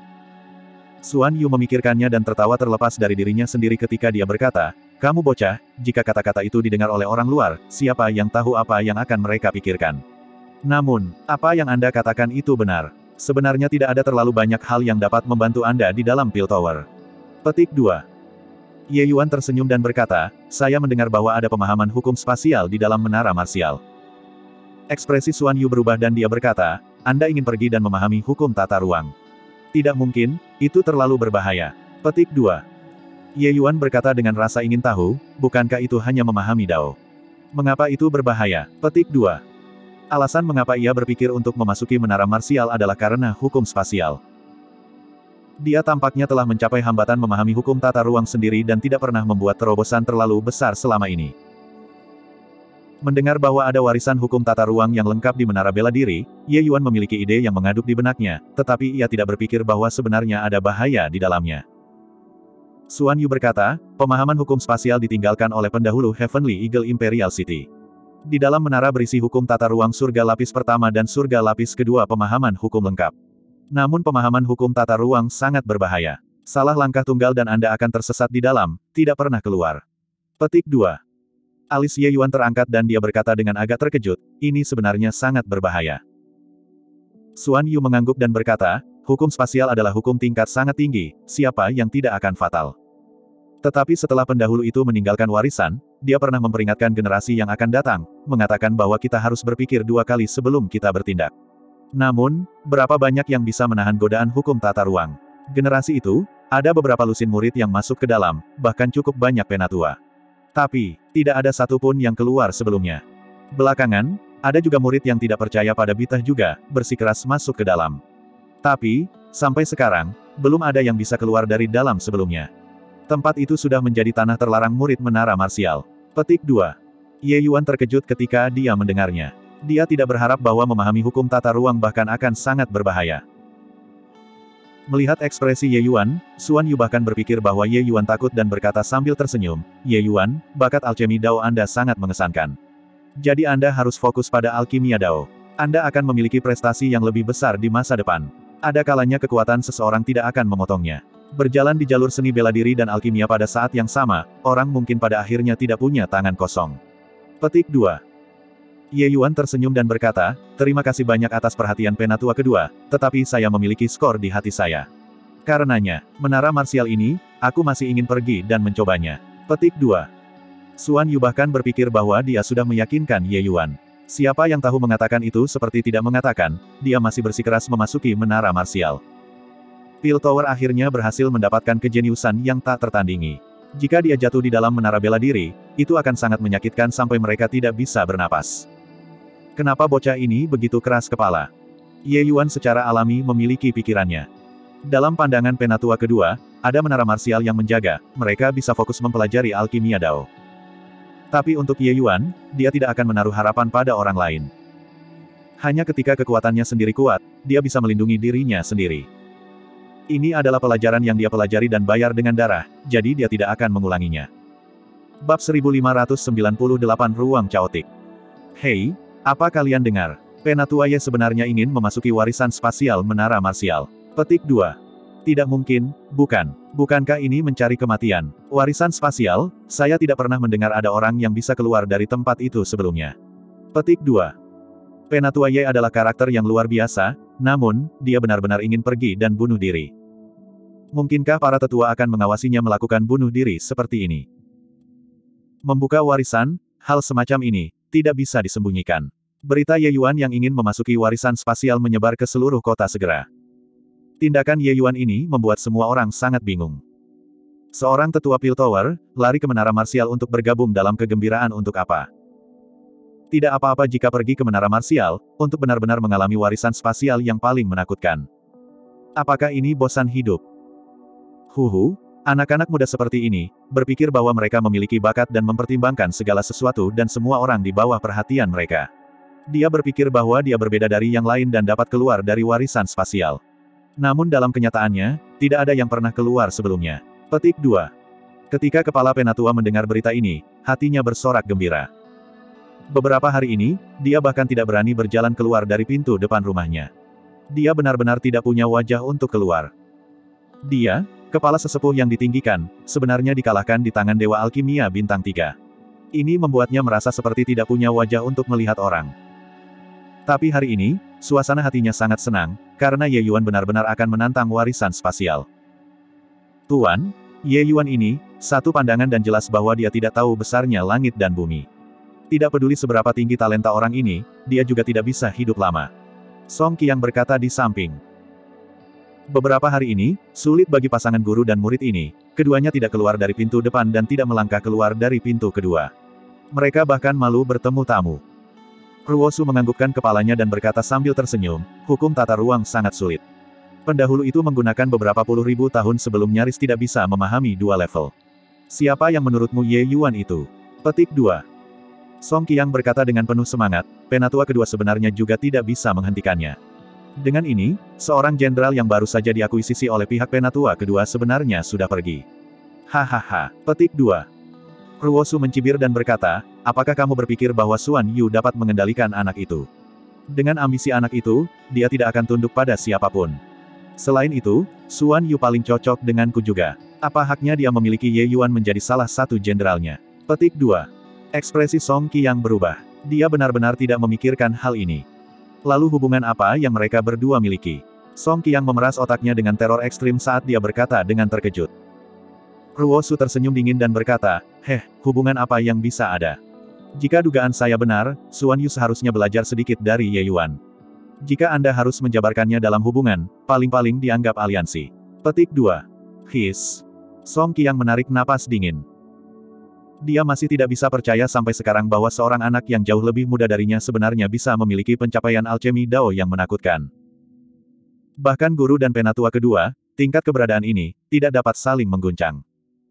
Xuan Yu memikirkannya dan tertawa terlepas dari dirinya sendiri ketika dia berkata, kamu bocah, jika kata-kata itu didengar oleh orang luar, siapa yang tahu apa yang akan mereka pikirkan. Namun, apa yang Anda katakan itu benar. Sebenarnya tidak ada terlalu banyak hal yang dapat membantu Anda di dalam Pil Tower. Petik 2. Ye Yuan tersenyum dan berkata, saya mendengar bahwa ada pemahaman hukum spasial di dalam menara marsial. Ekspresi Xuan Yu berubah dan dia berkata, Anda ingin pergi dan memahami hukum tata ruang. Tidak mungkin, itu terlalu berbahaya. Petik 2. Ye Yuan berkata dengan rasa ingin tahu, bukankah itu hanya memahami Dao? Mengapa itu berbahaya? Petik 2. Alasan mengapa ia berpikir untuk memasuki menara marsial adalah karena hukum spasial. Dia tampaknya telah mencapai hambatan memahami hukum tata ruang sendiri dan tidak pernah membuat terobosan terlalu besar selama ini. Mendengar bahwa ada warisan hukum tata ruang yang lengkap di menara bela diri, Ye Yuan memiliki ide yang mengaduk di benaknya, tetapi ia tidak berpikir bahwa sebenarnya ada bahaya di dalamnya. Xuan Yu berkata, pemahaman hukum spasial ditinggalkan oleh pendahulu Heavenly Eagle Imperial City. Di dalam menara berisi hukum tata ruang surga lapis pertama dan surga lapis kedua pemahaman hukum lengkap. Namun pemahaman hukum tata ruang sangat berbahaya. Salah langkah tunggal dan Anda akan tersesat di dalam, tidak pernah keluar. Petik 2. Alis Ye Yuan terangkat dan dia berkata dengan agak terkejut, ini sebenarnya sangat berbahaya. Xuan Yu mengangguk dan berkata, hukum spasial adalah hukum tingkat sangat tinggi, siapa yang tidak akan fatal. Tetapi setelah pendahulu itu meninggalkan warisan, dia pernah memperingatkan generasi yang akan datang, mengatakan bahwa kita harus berpikir 2 kali sebelum kita bertindak. Namun, berapa banyak yang bisa menahan godaan hukum tata ruang? Generasi itu, Ada beberapa lusin murid yang masuk ke dalam, bahkan cukup banyak penatua. Tapi, tidak ada satupun yang keluar sebelumnya. Belakangan, ada juga murid yang tidak percaya pada Bitah juga, bersikeras masuk ke dalam. Tapi, sampai sekarang, belum ada yang bisa keluar dari dalam sebelumnya. Tempat itu sudah menjadi tanah terlarang murid menara marsial. Petik 2. Ye Yuan terkejut ketika dia mendengarnya. Dia tidak berharap bahwa memahami hukum tata ruang bahkan akan sangat berbahaya. Melihat ekspresi Ye Yuan, Xuan Yu bahkan berpikir bahwa Ye Yuan takut dan berkata sambil tersenyum, "Ye Yuan, bakat alchemy Dao Anda sangat mengesankan. Jadi Anda harus fokus pada alkimia Dao. Anda akan memiliki prestasi yang lebih besar di masa depan. Ada kalanya kekuatan seseorang tidak akan memotongnya." Berjalan di jalur seni bela diri dan alkimia pada saat yang sama, orang mungkin pada akhirnya tidak punya tangan kosong. Petik 2. Ye Yuan tersenyum dan berkata, "Terima kasih banyak atas perhatian penatua kedua, tetapi saya memiliki skor di hati saya. Karenanya, menara marsial ini, aku masih ingin pergi dan mencobanya." Petik 2. Xuan Yu bahkan berpikir bahwa dia sudah meyakinkan Ye Yuan. Siapa yang tahu mengatakan itu seperti tidak mengatakan, dia masih bersikeras memasuki menara marsial. Pil Tower akhirnya berhasil mendapatkan kejeniusan yang tak tertandingi. Jika dia jatuh di dalam menara bela diri, itu akan sangat menyakitkan sampai mereka tidak bisa bernapas. Kenapa bocah ini begitu keras kepala? Ye Yuan secara alami memiliki pikirannya. Dalam pandangan penatua kedua, ada menara marsial yang menjaga, mereka bisa fokus mempelajari alkimia Dao. Tapi untuk Ye Yuan, dia tidak akan menaruh harapan pada orang lain. Hanya ketika kekuatannya sendiri kuat, dia bisa melindungi dirinya sendiri. Ini adalah pelajaran yang dia pelajari dan bayar dengan darah, jadi dia tidak akan mengulanginya. Bab 1598 Ruang Chaotic. Hei, apa kalian dengar? Penatua Ye sebenarnya ingin memasuki warisan spasial menara marsial. Petik 2. Tidak mungkin, bukan. Bukankah ini mencari kematian? Warisan spasial, saya tidak pernah mendengar ada orang yang bisa keluar dari tempat itu sebelumnya. Petik 2. Penatua Ye adalah karakter yang luar biasa, namun, dia benar-benar ingin pergi dan bunuh diri. Mungkinkah para tetua akan mengawasinya melakukan bunuh diri seperti ini? Membuka warisan, hal semacam ini, tidak bisa disembunyikan. Berita Ye Yuan yang ingin memasuki warisan spasial menyebar ke seluruh kota segera. Tindakan Ye Yuan ini membuat semua orang sangat bingung. Seorang tetua Pil Tower, lari ke menara marsial untuk bergabung dalam kegembiraan untuk apa? Tidak apa-apa jika pergi ke menara marsial, untuk benar-benar mengalami warisan spasial yang paling menakutkan. Apakah ini bosan hidup? Anak-anak muda seperti ini, berpikir bahwa mereka memiliki bakat dan mempertimbangkan segala sesuatu dan semua orang di bawah perhatian mereka. Dia berpikir bahwa dia berbeda dari yang lain dan dapat keluar dari warisan spasial. Namun dalam kenyataannya, tidak ada yang pernah keluar sebelumnya. Petik 2. Ketika kepala penatua mendengar berita ini, hatinya bersorak gembira. Beberapa hari ini, dia bahkan tidak berani berjalan keluar dari pintu depan rumahnya. Dia benar-benar tidak punya wajah untuk keluar. Dia, kepala sesepuh yang ditinggikan, sebenarnya dikalahkan di tangan Dewa Alkimia Bintang 3. Ini membuatnya merasa seperti tidak punya wajah untuk melihat orang. Tapi hari ini, suasana hatinya sangat senang, karena Ye Yuan benar-benar akan menantang warisan spasial. Tuan, Ye Yuan ini, satu pandangan dan jelas bahwa dia tidak tahu besarnya langit dan bumi. Tidak peduli seberapa tinggi talenta orang ini, dia juga tidak bisa hidup lama. Song Qiang berkata di samping. Beberapa hari ini, sulit bagi pasangan guru dan murid ini, keduanya tidak keluar dari pintu depan dan tidak melangkah keluar dari pintu kedua. Mereka bahkan malu bertemu tamu. Ruosu menganggukkan kepalanya dan berkata sambil tersenyum, hukum tata ruang sangat sulit. Pendahulu itu menggunakan beberapa puluh ribu tahun sebelum nyaris tidak bisa memahami dua level. Siapa yang menurutmu Ye Yuan itu? Petik 2. Song Qiang berkata dengan penuh semangat, penatua kedua sebenarnya juga tidak bisa menghentikannya. Dengan ini, seorang jenderal yang baru saja diakuisisi oleh pihak penatua kedua sebenarnya sudah pergi. Hahaha. Petik 2. Ruosu mencibir dan berkata, apakah kamu berpikir bahwa Xuan Yu dapat mengendalikan anak itu? Dengan ambisi anak itu, dia tidak akan tunduk pada siapapun. Selain itu, Xuan Yu paling cocok denganku juga. Apa haknya dia memiliki Ye Yuan menjadi salah satu jenderalnya? Petik 2. Ekspresi Song Qiang berubah. Dia benar-benar tidak memikirkan hal ini. Lalu hubungan apa yang mereka berdua miliki? Song Qiang memeras otaknya dengan teror ekstrim saat dia berkata dengan terkejut. Ruosu tersenyum dingin dan berkata, hubungan apa yang bisa ada? Jika dugaan saya benar, Xuan Yu seharusnya belajar sedikit dari Ye Yuan. Jika Anda harus menjabarkannya dalam hubungan, paling-paling dianggap aliansi. Petik 2. His. Song Qiang menarik napas dingin. Dia masih tidak bisa percaya sampai sekarang bahwa seorang anak yang jauh lebih muda darinya sebenarnya bisa memiliki pencapaian alchemy Dao yang menakutkan. Bahkan guru dan penatua kedua, tingkat keberadaan ini, tidak dapat saling mengguncang.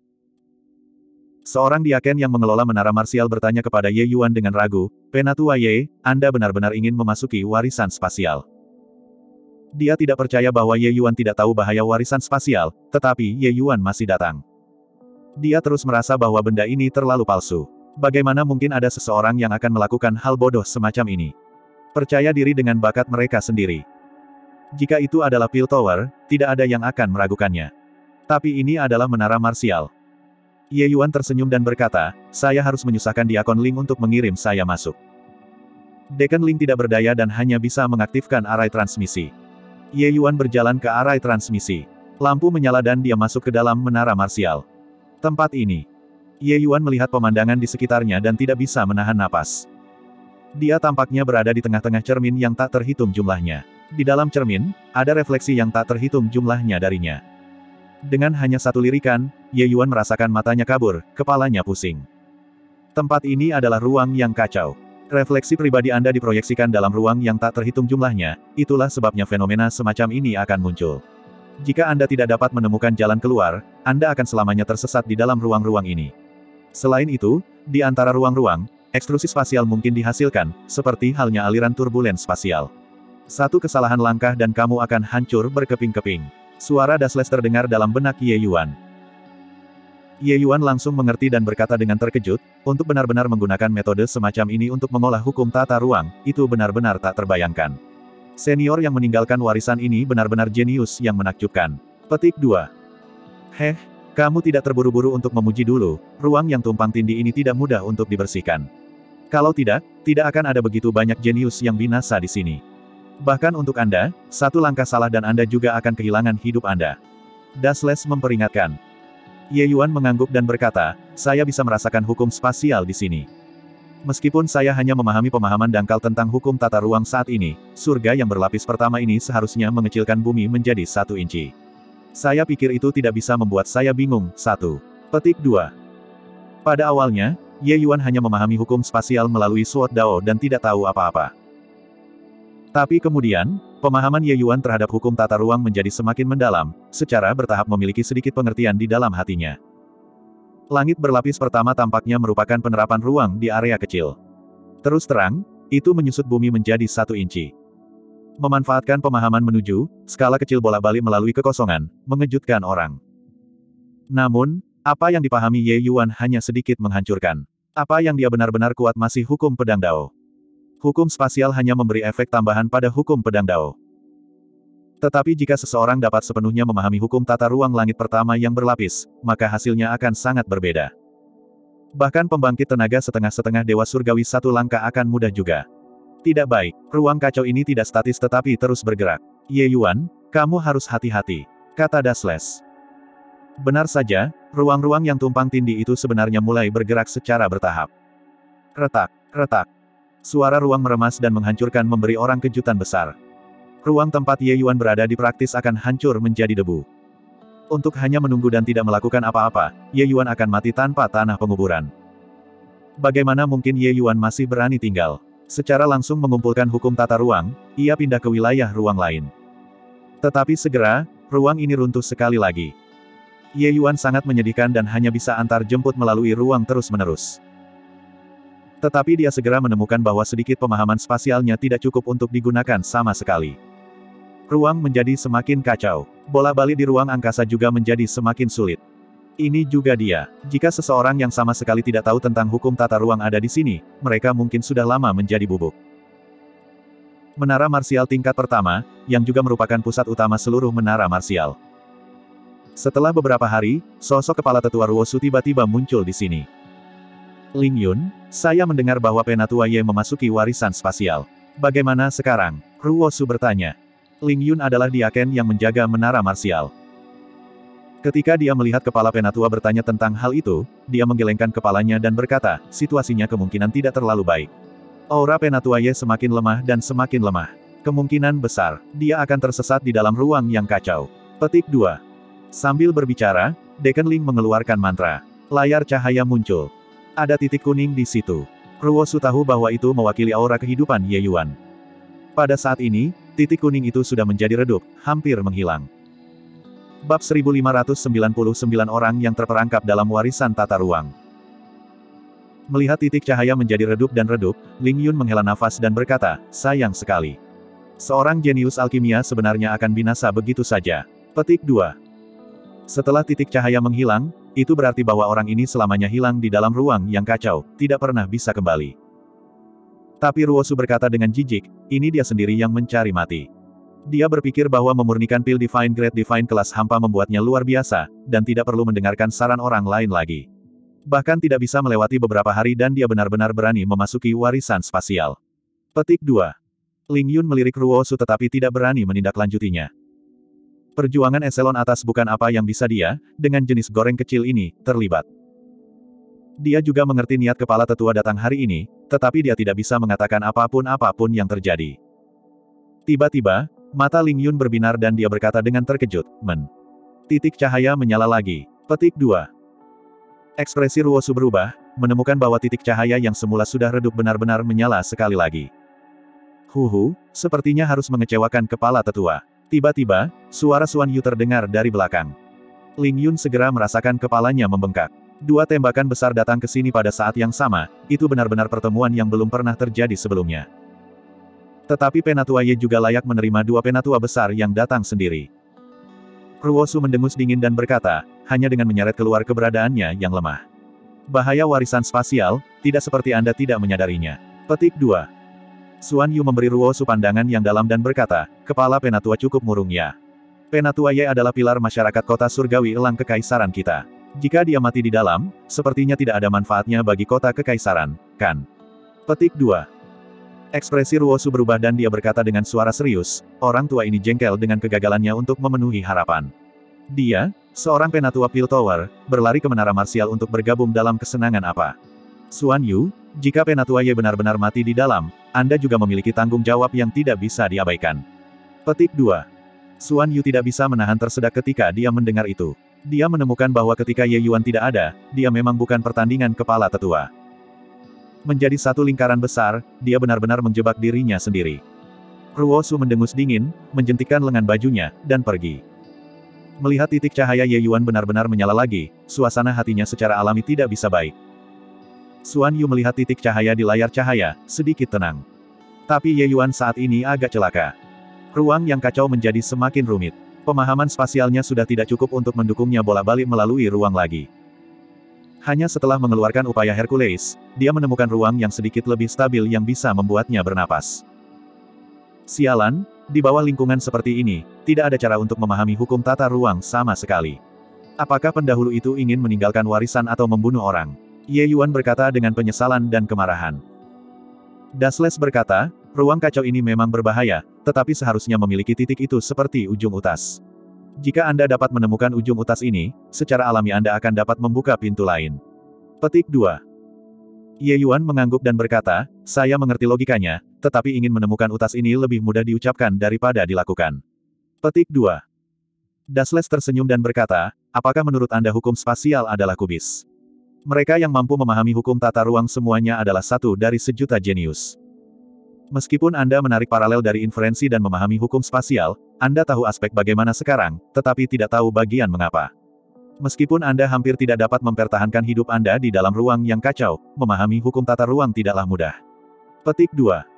Seorang diaken yang mengelola menara marsial bertanya kepada Ye Yuan dengan ragu, "Penatua Ye, Anda benar-benar ingin memasuki warisan spasial?" Dia tidak percaya bahwa Ye Yuan tidak tahu bahaya warisan spasial, tetapi Ye Yuan masih datang. Dia terus merasa bahwa benda ini terlalu palsu. Bagaimana mungkin ada seseorang yang akan melakukan hal bodoh semacam ini? Percaya diri dengan bakat mereka sendiri. Jika itu adalah Pil Tower, tidak ada yang akan meragukannya. Tapi ini adalah menara marsial. Ye Yuan tersenyum dan berkata, "Saya harus menyusahkan Diakon Ling untuk mengirim saya masuk." Deacon Ling tidak berdaya dan hanya bisa mengaktifkan arai transmisi. Ye Yuan berjalan ke arai transmisi. Lampu menyala dan dia masuk ke dalam menara marsial. Tempat ini. Ye Yuan melihat pemandangan di sekitarnya dan tidak bisa menahan napas. Dia tampaknya berada di tengah-tengah cermin yang tak terhitung jumlahnya. Di dalam cermin, ada refleksi yang tak terhitung jumlahnya darinya. Dengan hanya satu lirikan, Ye Yuan merasakan matanya kabur, kepalanya pusing. Tempat ini adalah ruang yang kacau. Refleksi pribadi Anda diproyeksikan dalam ruang yang tak terhitung jumlahnya, itulah sebabnya fenomena semacam ini akan muncul. Jika Anda tidak dapat menemukan jalan keluar, Anda akan selamanya tersesat di dalam ruang-ruang ini. Selain itu, di antara ruang-ruang, ekstrusi spasial mungkin dihasilkan, seperti halnya aliran turbulen spasial. Satu kesalahan langkah dan kamu akan hancur berkeping-keping. Suara Dasles terdengar dalam benak Ye Yuan. Ye Yuan langsung mengerti dan berkata dengan terkejut, untuk benar-benar menggunakan metode semacam ini untuk mengolah hukum tata ruang, itu benar-benar tak terbayangkan. Senior yang meninggalkan warisan ini benar-benar jenius yang menakjubkan. Petik 2. Heh, kamu tidak terburu-buru untuk memuji dulu, ruang yang tumpang tindih ini tidak mudah untuk dibersihkan. Kalau tidak, tidak akan ada begitu banyak jenius yang binasa di sini. Bahkan untuk Anda, satu langkah salah dan Anda juga akan kehilangan hidup Anda. Dasles memperingatkan. Ye Yuan mengangguk dan berkata, "Saya bisa merasakan hukum spasial di sini. Meskipun saya hanya memahami pemahaman dangkal tentang hukum tata ruang saat ini, surga yang berlapis pertama ini seharusnya mengecilkan bumi menjadi 1 inci. Saya pikir itu tidak bisa membuat saya bingung." 1. Petik 2. Pada awalnya, Ye Yuan hanya memahami hukum spasial melalui Sword Dao dan tidak tahu apa-apa. Tapi kemudian, pemahaman Ye Yuan terhadap hukum tata ruang menjadi semakin mendalam, secara bertahap memiliki sedikit pengertian di dalam hatinya. Langit berlapis pertama tampaknya merupakan penerapan ruang di area kecil. Terus terang, itu menyusut bumi menjadi 1 inci. Memanfaatkan pemahaman menuju skala kecil bolak-balik melalui kekosongan, mengejutkan orang. Namun, apa yang dipahami Ye Yuan hanya sedikit menghancurkan. Apa yang dia benar-benar kuat masih hukum pedang Dao. Hukum spasial hanya memberi efek tambahan pada hukum pedang Dao. Tetapi jika seseorang dapat sepenuhnya memahami hukum tata ruang langit pertama yang berlapis, maka hasilnya akan sangat berbeda. Bahkan pembangkit tenaga setengah-setengah dewa surgawi 1 langkah akan mudah juga. Tidak baik, ruang kacau ini tidak statis tetapi terus bergerak. Ye Yuan, kamu harus hati-hati, kata Dasles. Benar saja, ruang-ruang yang tumpang tindih itu sebenarnya mulai bergerak secara bertahap. Retak, retak. Suara ruang meremas dan menghancurkan memberi orang kejutan besar. Ruang tempat Ye Yuan berada di praktis akan hancur menjadi debu. Untuk hanya menunggu dan tidak melakukan apa-apa, Ye Yuan akan mati tanpa tanah penguburan. Bagaimana mungkin Ye Yuan masih berani tinggal? Secara langsung mengumpulkan hukum tata ruang, ia pindah ke wilayah ruang lain. Tetapi segera, ruang ini runtuh sekali lagi. Ye Yuan sangat menyedihkan dan hanya bisa antar jemput melalui ruang terus-menerus. Tetapi dia segera menemukan bahwa sedikit pemahaman spasialnya tidak cukup untuk digunakan sama sekali. Ruang menjadi semakin kacau. Bola-balik di ruang angkasa juga menjadi semakin sulit. Ini juga dia. Jika seseorang yang sama sekali tidak tahu tentang hukum tata ruang ada di sini, mereka mungkin sudah lama menjadi bubuk. Menara marsial tingkat pertama, yang juga merupakan pusat utama seluruh menara marsial. Setelah beberapa hari, sosok kepala tetua Ruosu tiba-tiba muncul di sini. Ling Yun, saya mendengar bahwa Penatua Ye memasuki warisan spasial. Bagaimana sekarang? Ruosu bertanya. Ling Yun adalah diaken yang menjaga menara marsial. Ketika dia melihat kepala Penatua bertanya tentang hal itu, dia menggelengkan kepalanya dan berkata, situasinya kemungkinan tidak terlalu baik. Aura Penatua Ye semakin lemah dan semakin lemah. Kemungkinan besar, dia akan tersesat di dalam ruang yang kacau. Petik 2. Sambil berbicara, Dekenling mengeluarkan mantra. Layar cahaya muncul. Ada titik kuning di situ. Ruosu tahu bahwa itu mewakili aura kehidupan Ye Yuan. Pada saat ini, titik kuning itu sudah menjadi redup, hampir menghilang. Bab 1599 orang yang terperangkap dalam warisan tata ruang. Melihat titik cahaya menjadi redup dan redup, Ling Yun menghela nafas dan berkata, sayang sekali. Seorang jenius alkimia sebenarnya akan binasa begitu saja. Petik 2. Setelah titik cahaya menghilang, itu berarti bahwa orang ini selamanya hilang di dalam ruang yang kacau, tidak pernah bisa kembali. Tapi Ruosu berkata dengan jijik, ini dia sendiri yang mencari mati. Dia berpikir bahwa memurnikan pil Divine Grade Divine kelas hampa membuatnya luar biasa, dan tidak perlu mendengarkan saran orang lain lagi. Bahkan tidak bisa melewati beberapa hari dan dia benar-benar berani memasuki warisan spasial. Petik 2. Ling Yun melirik Ruosu tetapi tidak berani menindaklanjutinya. Perjuangan eselon atas bukan apa yang bisa dia, dengan jenis goreng kecil ini, terlibat. Dia juga mengerti niat kepala tetua datang hari ini, tetapi dia tidak bisa mengatakan apapun yang terjadi. Tiba-tiba, mata Ling Yun berbinar dan dia berkata dengan terkejut, Titik cahaya menyala lagi. Petik 2. Ekspresi Ruosu berubah, menemukan bahwa titik cahaya yang semula sudah redup benar-benar menyala sekali lagi. Sepertinya harus mengecewakan kepala tetua. Tiba-tiba, suara Xuan Yu terdengar dari belakang. Ling Yun segera merasakan kepalanya membengkak. Dua tembakan besar datang ke sini pada saat yang sama, itu benar-benar pertemuan yang belum pernah terjadi sebelumnya. Tetapi Penatua Ye juga layak menerima dua penatua besar yang datang sendiri. Ruosu mendengus dingin dan berkata, hanya dengan menyeret keluar keberadaannya yang lemah. Bahaya warisan spasial, tidak seperti Anda tidak menyadarinya. Petik 2. Xuan Yu memberi Ruosu pandangan yang dalam dan berkata, kepala Penatua cukup murung ya. Penatua Ye adalah pilar masyarakat kota surgawi elang kekaisaran kita. Jika dia mati di dalam, sepertinya tidak ada manfaatnya bagi kota kekaisaran, kan? Petik 2. Ekspresi Ruosu berubah dan dia berkata dengan suara serius, orang tua ini jengkel dengan kegagalannya untuk memenuhi harapan. Dia, seorang Penatua Pil Tower, berlari ke menara marsial untuk bergabung dalam kesenangan apa? Xuan Yu, jika Penatua Ye benar-benar mati di dalam, Anda juga memiliki tanggung jawab yang tidak bisa diabaikan. Petik 2. Xuan Yu tidak bisa menahan tersedak ketika dia mendengar itu. Dia menemukan bahwa ketika Ye Yuan tidak ada, dia memang bukan pertandingan kepala tetua. Menjadi satu lingkaran besar, dia benar-benar menjebak dirinya sendiri. Ruosu mendengus dingin, menjentikkan lengan bajunya, dan pergi. Melihat titik cahaya Ye Yuan benar-benar menyala lagi, suasana hatinya secara alami tidak bisa baik. Xuan Yu melihat titik cahaya di layar cahaya, sedikit tenang. Tapi Ye Yuan saat ini agak celaka. Ruang yang kacau menjadi semakin rumit. Pemahaman spasialnya sudah tidak cukup untuk mendukungnya bolak-balik melalui ruang lagi. Hanya setelah mengeluarkan upaya Hercules, dia menemukan ruang yang sedikit lebih stabil yang bisa membuatnya bernapas. Sialan, di bawah lingkungan seperti ini, tidak ada cara untuk memahami hukum tata ruang sama sekali. Apakah pendahulu itu ingin meninggalkan warisan atau membunuh orang? Ye Yuan berkata dengan penyesalan dan kemarahan. Dasles berkata, ruang kacau ini memang berbahaya, tetapi seharusnya memiliki titik itu seperti ujung utas. Jika Anda dapat menemukan ujung utas ini, secara alami Anda akan dapat membuka pintu lain. Petik 2. Ye Yuan mengangguk dan berkata, saya mengerti logikanya, tetapi ingin menemukan utas ini lebih mudah diucapkan daripada dilakukan. Petik 2. Dasles tersenyum dan berkata, apakah menurut Anda hukum spasial adalah kubis? Mereka yang mampu memahami hukum tata ruang semuanya adalah satu dari sejuta jenius. Meskipun Anda menarik paralel dari inferensi dan memahami hukum spasial, Anda tahu aspek bagaimana sekarang, tetapi tidak tahu bagian mengapa. Meskipun Anda hampir tidak dapat mempertahankan hidup Anda di dalam ruang yang kacau, memahami hukum tata ruang tidaklah mudah. Petik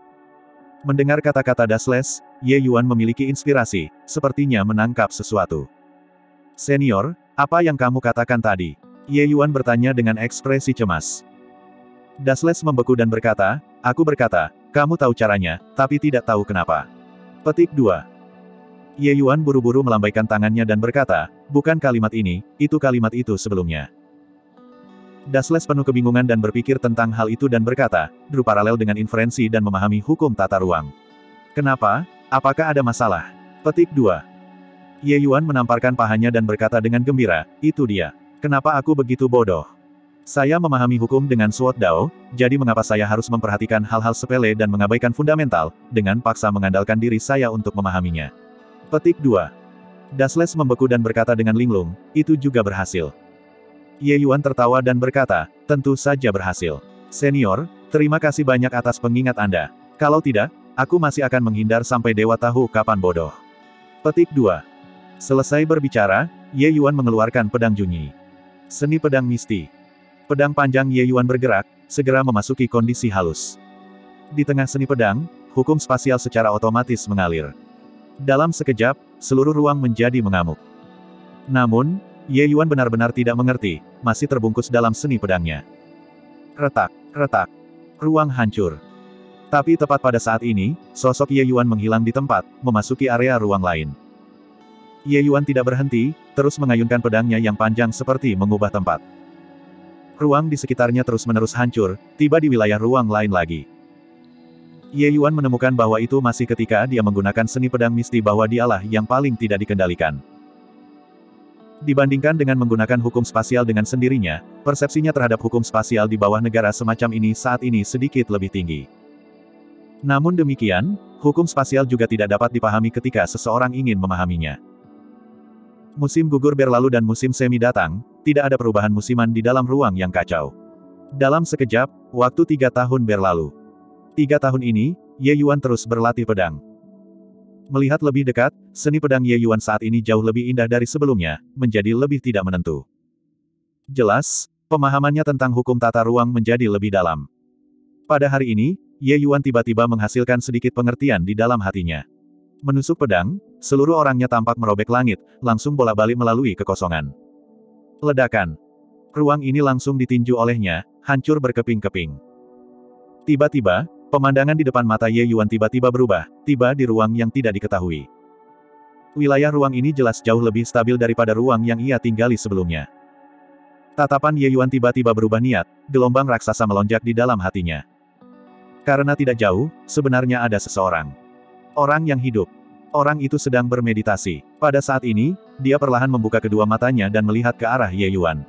2. Mendengar kata-kata Dasles, Ye Yuan memiliki inspirasi, sepertinya menangkap sesuatu. Senior, apa yang kamu katakan tadi? Ye Yuan bertanya dengan ekspresi cemas. Dasles membeku dan berkata, aku berkata, kamu tahu caranya, tapi tidak tahu kenapa. Petik 2. Ye Yuan buru-buru melambaikan tangannya dan berkata, bukan kalimat ini, itu kalimat itu sebelumnya. Dasles penuh kebingungan dan berpikir tentang hal itu dan berkata, Drew paralel dengan inferensi dan memahami hukum tata ruang. Kenapa? Apakah ada masalah? Petik 2. Ye Yuan menamparkan pahanya dan berkata dengan gembira, itu dia. Kenapa aku begitu bodoh? Saya memahami hukum dengan Sword Dao, jadi mengapa saya harus memperhatikan hal-hal sepele dan mengabaikan fundamental, dengan paksa mengandalkan diri saya untuk memahaminya? Petik 2. Dasles membeku dan berkata dengan linglung, itu juga berhasil. Ye Yuan tertawa dan berkata, tentu saja berhasil. Senior, terima kasih banyak atas pengingat Anda. Kalau tidak, aku masih akan menghindar sampai dewa tahu kapan bodoh. Petik 2. Selesai berbicara, Ye Yuan mengeluarkan pedang Junyi. Seni pedang misti. Pedang panjang Ye Yuan bergerak, segera memasuki kondisi halus. Di tengah seni pedang, hukum spasial secara otomatis mengalir. Dalam sekejap, seluruh ruang menjadi mengamuk. Namun, Ye Yuan benar-benar tidak mengerti, masih terbungkus dalam seni pedangnya. Retak, retak. Ruang hancur. Tapi tepat pada saat ini, sosok Ye Yuan menghilang di tempat, memasuki area ruang lain. Ye Yuan tidak berhenti, terus mengayunkan pedangnya yang panjang seperti mengubah tempat. Ruang di sekitarnya terus-menerus hancur, tiba di wilayah ruang lain lagi. Ye Yuan menemukan bahwa itu masih ketika dia menggunakan seni pedang misti bahwa dialah yang paling tidak dikendalikan. Dibandingkan dengan menggunakan hukum spasial dengan sendirinya, persepsinya terhadap hukum spasial di bawah negara semacam ini saat ini sedikit lebih tinggi. Namun demikian, hukum spasial juga tidak dapat dipahami ketika seseorang ingin memahaminya. Musim gugur berlalu dan musim semi datang, tidak ada perubahan musiman di dalam ruang yang kacau. Dalam sekejap, waktu 3 tahun berlalu. 3 tahun ini, Ye Yuan terus berlatih pedang. Melihat lebih dekat, seni pedang Ye Yuan saat ini jauh lebih indah dari sebelumnya, menjadi lebih tidak menentu. Jelas, pemahamannya tentang hukum tata ruang menjadi lebih dalam. Pada hari ini, Ye Yuan tiba-tiba menghasilkan sedikit pengertian di dalam hatinya. Menusuk pedang, seluruh orangnya tampak merobek langit, langsung bolak-balik melalui kekosongan. Ledakan. Ruang ini langsung ditinju olehnya, hancur berkeping-keping. Tiba-tiba, pemandangan di depan mata Ye Yuan tiba-tiba berubah, tiba di ruang yang tidak diketahui. Wilayah ruang ini jelas jauh lebih stabil daripada ruang yang ia tinggali sebelumnya. Tatapan Ye Yuan tiba-tiba berubah niat, gelombang raksasa melonjak di dalam hatinya. Karena tidak jauh, sebenarnya ada seseorang. Orang yang hidup. Orang itu sedang bermeditasi. Pada saat ini, dia perlahan membuka kedua matanya dan melihat ke arah Ye Yuan.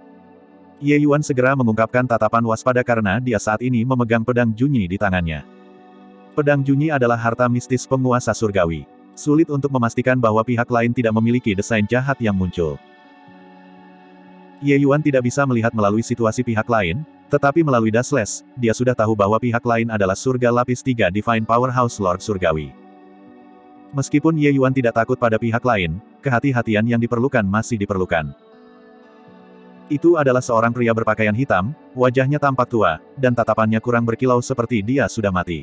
Ye Yuan segera mengungkapkan tatapan waspada karena dia saat ini memegang pedang Junyi di tangannya. Pedang Junyi adalah harta mistis penguasa surgawi. Sulit untuk memastikan bahwa pihak lain tidak memiliki desain jahat yang muncul. Ye Yuan tidak bisa melihat melalui situasi pihak lain, tetapi melalui Dasles, dia sudah tahu bahwa pihak lain adalah surga lapis 3 Divine Powerhouse Lord Surgawi. Meskipun Ye Yuan tidak takut pada pihak lain, kehati-hatian yang diperlukan masih diperlukan. Itu adalah seorang pria berpakaian hitam, wajahnya tampak tua, dan tatapannya kurang berkilau seperti dia sudah mati.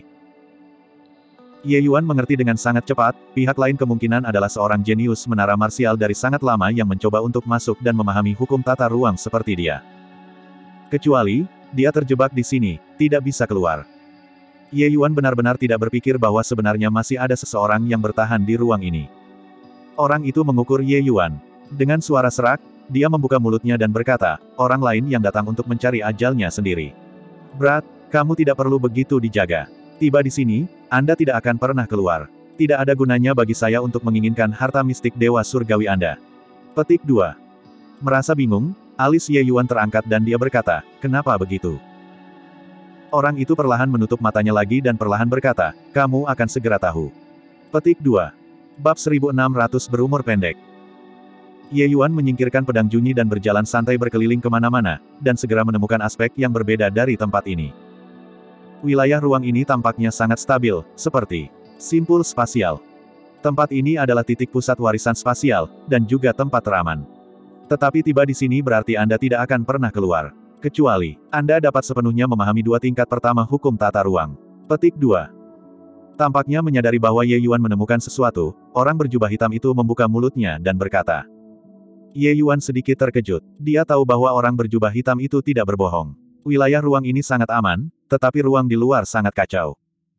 Ye Yuan mengerti dengan sangat cepat, pihak lain kemungkinan adalah seorang jenius menara marsial dari sangat lama yang mencoba untuk masuk dan memahami hukum tata ruang seperti dia. Kecuali, dia terjebak di sini, tidak bisa keluar. Ye Yuan benar-benar tidak berpikir bahwa sebenarnya masih ada seseorang yang bertahan di ruang ini. Orang itu mengukur Ye Yuan. Dengan suara serak, dia membuka mulutnya dan berkata, orang lain yang datang untuk mencari ajalnya sendiri. Berat, kamu tidak perlu begitu dijaga. Tiba di sini, Anda tidak akan pernah keluar. Tidak ada gunanya bagi saya untuk menginginkan harta mistik Dewa Surgawi Anda. Petik 2. Merasa bingung, alis Ye Yuan terangkat dan dia berkata, kenapa begitu? Orang itu perlahan menutup matanya lagi dan perlahan berkata, kamu akan segera tahu. Petik 2. Bab 1600 berumur pendek. Ye Yuan menyingkirkan pedang Junyi dan berjalan santai berkeliling kemana-mana, dan segera menemukan aspek yang berbeda dari tempat ini. Wilayah ruang ini tampaknya sangat stabil, seperti simpul spasial. Tempat ini adalah titik pusat warisan spasial, dan juga tempat teraman. Tetapi tiba di sini berarti Anda tidak akan pernah keluar. Kecuali, Anda dapat sepenuhnya memahami 2 tingkat pertama hukum tata ruang. Petik 2. Tampaknya menyadari bahwa Ye Yuan menemukan sesuatu, orang berjubah hitam itu membuka mulutnya dan berkata. Ye Yuan sedikit terkejut. Dia tahu bahwa orang berjubah hitam itu tidak berbohong. Wilayah ruang ini sangat aman, tetapi ruang di luar sangat kacau.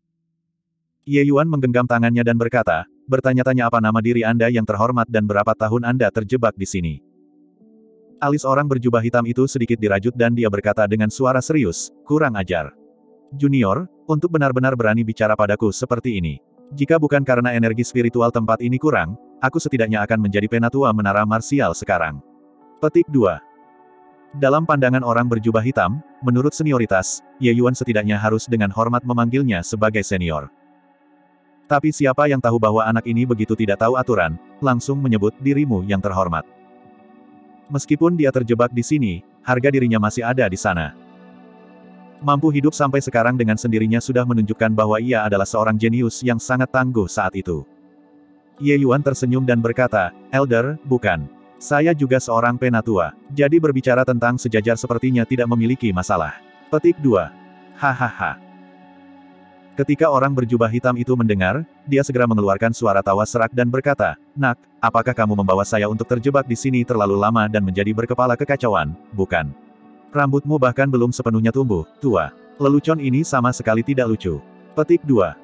Ye Yuan menggenggam tangannya dan berkata, bertanya-tanya apa nama diri Anda yang terhormat dan berapa tahun Anda terjebak di sini. Alis orang berjubah hitam itu sedikit dirajut dan dia berkata dengan suara serius, kurang ajar. Junior, untuk benar-benar berani bicara padaku seperti ini. Jika bukan karena energi spiritual tempat ini kurang, aku setidaknya akan menjadi penatua menara marsial sekarang. Petik 2. Dalam pandangan orang berjubah hitam, menurut senioritas, Ye Yuan setidaknya harus dengan hormat memanggilnya sebagai senior. Tapi siapa yang tahu bahwa anak ini begitu tidak tahu aturan, langsung menyebut dirimu yang terhormat. Meskipun dia terjebak di sini, harga dirinya masih ada di sana. Mampu hidup sampai sekarang dengan sendirinya sudah menunjukkan bahwa ia adalah seorang jenius yang sangat tangguh saat itu. Ye Yuan tersenyum dan berkata, Elder, bukan. Saya juga seorang penatua. Jadi berbicara tentang sejajar sepertinya tidak memiliki masalah. Petik 2. Hahaha. Ketika orang berjubah hitam itu mendengar, dia segera mengeluarkan suara tawa serak dan berkata, Nak, apakah kamu membawa saya untuk terjebak di sini terlalu lama dan menjadi berkepala kekacauan, bukan? Rambutmu bahkan belum sepenuhnya tumbuh, tua. Lelucon ini sama sekali tidak lucu. Petik 2.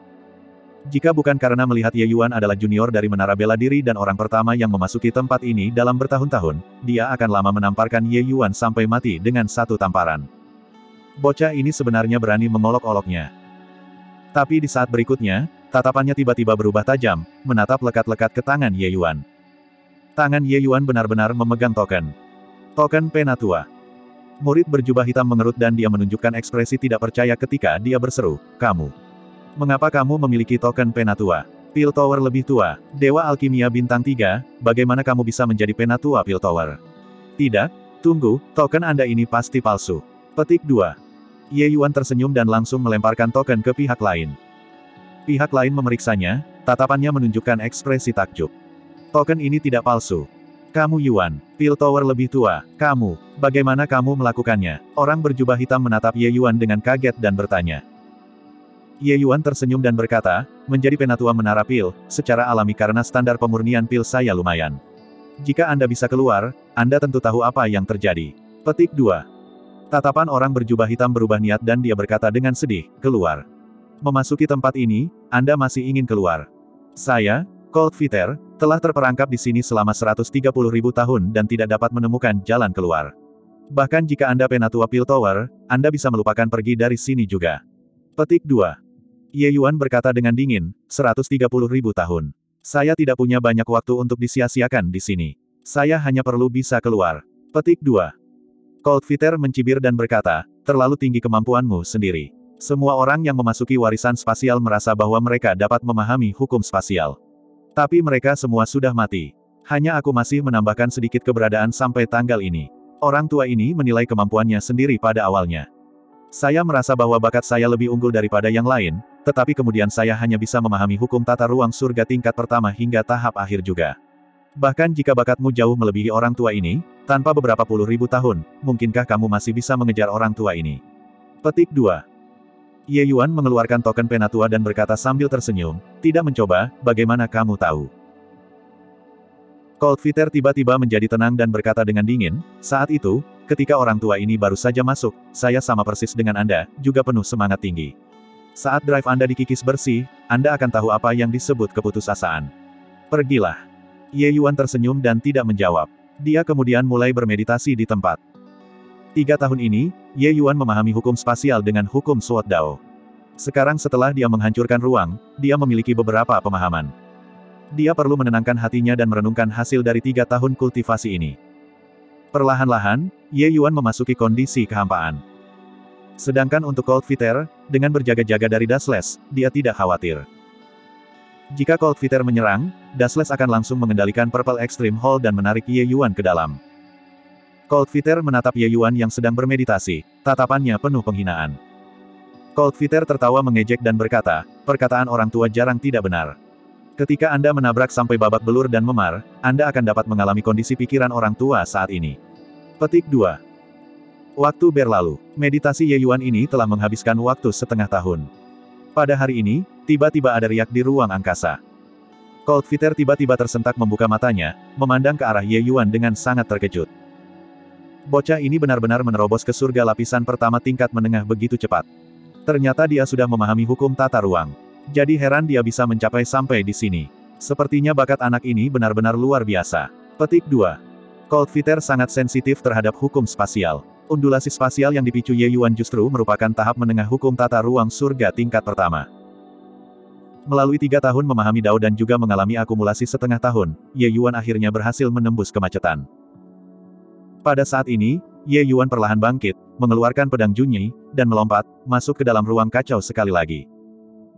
Jika bukan karena melihat Ye Yuan adalah junior dari Menara Bela Diri dan orang pertama yang memasuki tempat ini dalam bertahun-tahun, dia akan lama menamparkan Ye Yuan sampai mati dengan satu tamparan. Bocah ini sebenarnya berani mengolok-oloknya. Tapi di saat berikutnya, tatapannya tiba-tiba berubah tajam, menatap lekat-lekat ke tangan Ye Yuan. Tangan Ye Yuan benar-benar memegang token. Token Penatua. Murid berjubah hitam mengerut dan dia menunjukkan ekspresi tidak percaya ketika dia berseru, Kamu. Mengapa kamu memiliki token Penatua? Piltover lebih tua, Dewa Alkimia Bintang 3, bagaimana kamu bisa menjadi Penatua Piltover? Tidak, tunggu, token Anda ini pasti palsu. Petik 2. Ye Yuan tersenyum dan langsung melemparkan token ke pihak lain. Pihak lain memeriksanya, tatapannya menunjukkan ekspresi takjub. Token ini tidak palsu. Kamu Yuan, Piltover lebih tua, kamu, bagaimana kamu melakukannya? Orang berjubah hitam menatap Ye Yuan dengan kaget dan bertanya. Ye Yuan tersenyum dan berkata, menjadi penatua menara pil, secara alami karena standar pemurnian pil saya lumayan. Jika Anda bisa keluar, Anda tentu tahu apa yang terjadi. Petik 2. Tatapan orang berjubah hitam berubah niat dan dia berkata dengan sedih, keluar. Memasuki tempat ini, Anda masih ingin keluar. Saya, Cold Fighter, telah terperangkap di sini selama 130.000 tahun dan tidak dapat menemukan jalan keluar. Bahkan jika Anda penatua Piltover, Anda bisa melupakan pergi dari sini juga. Petik 2. Ye Yuan berkata dengan dingin, 130.000 tahun. Saya tidak punya banyak waktu untuk disia-siakan di sini. Saya hanya perlu bisa keluar. Petik 2. Cold Fighter mencibir dan berkata, terlalu tinggi kemampuanmu sendiri. Semua orang yang memasuki warisan spasial merasa bahwa mereka dapat memahami hukum spasial. Tapi mereka semua sudah mati. Hanya aku masih menambahkan sedikit keberadaan sampai tanggal ini. Orang tua ini menilai kemampuannya sendiri pada awalnya. Saya merasa bahwa bakat saya lebih unggul daripada yang lain, tetapi kemudian saya hanya bisa memahami hukum tata ruang surga tingkat pertama hingga tahap akhir juga. Bahkan jika bakatmu jauh melebihi orang tua ini, tanpa beberapa puluh ribu tahun, mungkinkah kamu masih bisa mengejar orang tua ini? Petik 2. Ye Yuan mengeluarkan token penatua dan berkata sambil tersenyum, tidak mencoba, bagaimana kamu tahu? Cold Fighter tiba-tiba menjadi tenang dan berkata dengan dingin, saat itu, ketika orang tua ini baru saja masuk, saya sama persis dengan Anda, juga penuh semangat tinggi. Saat drive Anda dikikis bersih, Anda akan tahu apa yang disebut keputusasaan. Pergilah. Ye Yuan tersenyum dan tidak menjawab. Dia kemudian mulai bermeditasi di tempat. 3 tahun ini, Ye Yuan memahami hukum spasial dengan hukum Sword Dao. Sekarang setelah dia menghancurkan ruang, dia memiliki beberapa pemahaman. Dia perlu menenangkan hatinya dan merenungkan hasil dari 3 tahun kultivasi ini. Perlahan-lahan, Ye Yuan memasuki kondisi kehampaan. Sedangkan untuk Cold Fighter, dengan berjaga-jaga dari Dashless, dia tidak khawatir. Jika Cold Fighter menyerang, Dashless akan langsung mengendalikan Purple Extreme Hall dan menarik Ye Yuan ke dalam. Cold Fighter menatap Ye Yuan yang sedang bermeditasi, tatapannya penuh penghinaan. Cold Fighter tertawa mengejek dan berkata, perkataan orang tua jarang tidak benar. Ketika Anda menabrak sampai babak belur dan memar, Anda akan dapat mengalami kondisi pikiran orang tua saat ini. Petik 2. Waktu berlalu. Meditasi Ye Yuan ini telah menghabiskan waktu setengah tahun. Pada hari ini, tiba-tiba ada riak di ruang angkasa. Cold Fighter tiba-tiba tersentak membuka matanya, memandang ke arah Ye Yuan dengan sangat terkejut. Bocah ini benar-benar menerobos ke surga lapisan pertama tingkat menengah begitu cepat. Ternyata dia sudah memahami hukum tata ruang. Jadi heran dia bisa mencapai sampai di sini. Sepertinya bakat anak ini benar-benar luar biasa. Petik 2. Cold Fighter sangat sensitif terhadap hukum spasial. Undulasi spasial yang dipicu Ye Yuan justru merupakan tahap menengah hukum tata ruang surga tingkat pertama. Melalui 3 tahun memahami Dao dan juga mengalami akumulasi setengah tahun, Ye Yuan akhirnya berhasil menembus kemacetan. Pada saat ini, Ye Yuan perlahan bangkit, mengeluarkan pedang Junyi, dan melompat, masuk ke dalam ruang kacau sekali lagi.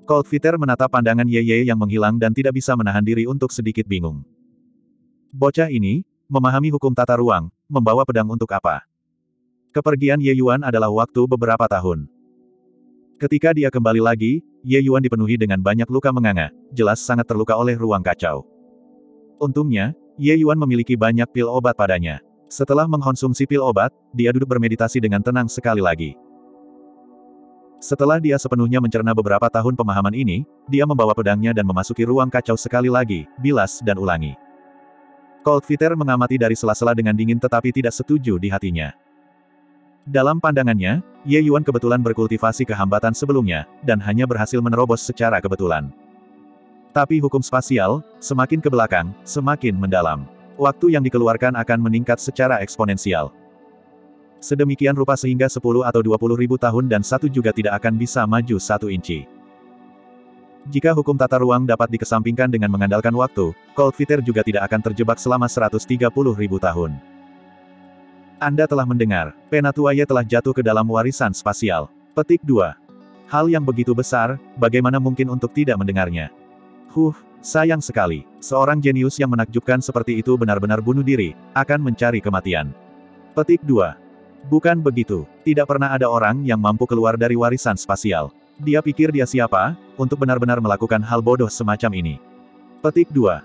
Cold Fighter menatap pandangan Ye Ye yang menghilang dan tidak bisa menahan diri untuk sedikit bingung. Bocah ini, memahami hukum tata ruang, membawa pedang untuk apa? Kepergian Ye Yuan adalah waktu beberapa tahun. Ketika dia kembali lagi, Ye Yuan dipenuhi dengan banyak luka menganga, jelas sangat terluka oleh ruang kacau. Untungnya, Ye Yuan memiliki banyak pil obat padanya. Setelah mengkonsumsi pil obat, dia duduk bermeditasi dengan tenang sekali lagi. Setelah dia sepenuhnya mencerna beberapa tahun pemahaman ini, dia membawa pedangnya dan memasuki ruang kacau sekali lagi, bilas dan ulangi. Cold Fighter mengamati dari sela-sela dengan dingin tetapi tidak setuju di hatinya. Dalam pandangannya, Ye Yuan kebetulan berkultivasi kehambatan sebelumnya, dan hanya berhasil menerobos secara kebetulan. Tapi hukum spasial, semakin ke belakang, semakin mendalam. Waktu yang dikeluarkan akan meningkat secara eksponensial. Sedemikian rupa sehingga 10 atau 20 ribu tahun dan satu juga tidak akan bisa maju 1 inci. Jika hukum tata ruang dapat dikesampingkan dengan mengandalkan waktu, Cold Fighter juga tidak akan terjebak selama 130 ribu tahun. Anda telah mendengar, Penatuaye telah jatuh ke dalam warisan spasial. Petik 2. Hal yang begitu besar, bagaimana mungkin untuk tidak mendengarnya? Sayang sekali. Seorang jenius yang menakjubkan seperti itu benar-benar bunuh diri, akan mencari kematian. Petik 2. Bukan begitu. Tidak pernah ada orang yang mampu keluar dari warisan spasial. Dia pikir dia siapa, untuk benar-benar melakukan hal bodoh semacam ini. Petik 2.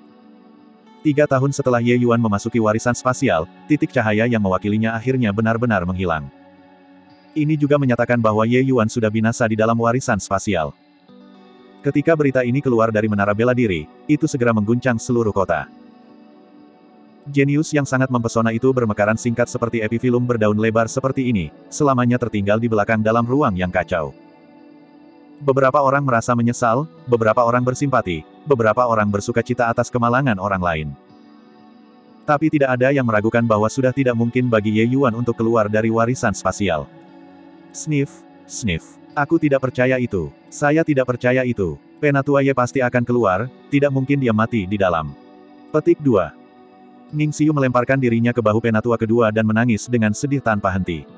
3 tahun setelah Ye Yuan memasuki warisan spasial, titik cahaya yang mewakilinya akhirnya benar-benar menghilang. Ini juga menyatakan bahwa Ye Yuan sudah binasa di dalam warisan spasial. Ketika berita ini keluar dari menara bela diri, itu segera mengguncang seluruh kota. Jenius yang sangat mempesona itu bermekaran singkat seperti epifilum berdaun lebar seperti ini, selamanya tertinggal di belakang dalam ruang yang kacau. Beberapa orang merasa menyesal, beberapa orang bersimpati, beberapa orang bersuka cita atas kemalangan orang lain. Tapi tidak ada yang meragukan bahwa sudah tidak mungkin bagi Ye Yuan untuk keluar dari warisan spasial. Sniff, sniff. Aku tidak percaya itu. Saya tidak percaya itu. Penatuaye pasti akan keluar, tidak mungkin dia mati di dalam. Petik 2. Ning Xiu melemparkan dirinya ke bahu penatua kedua dan menangis dengan sedih tanpa henti.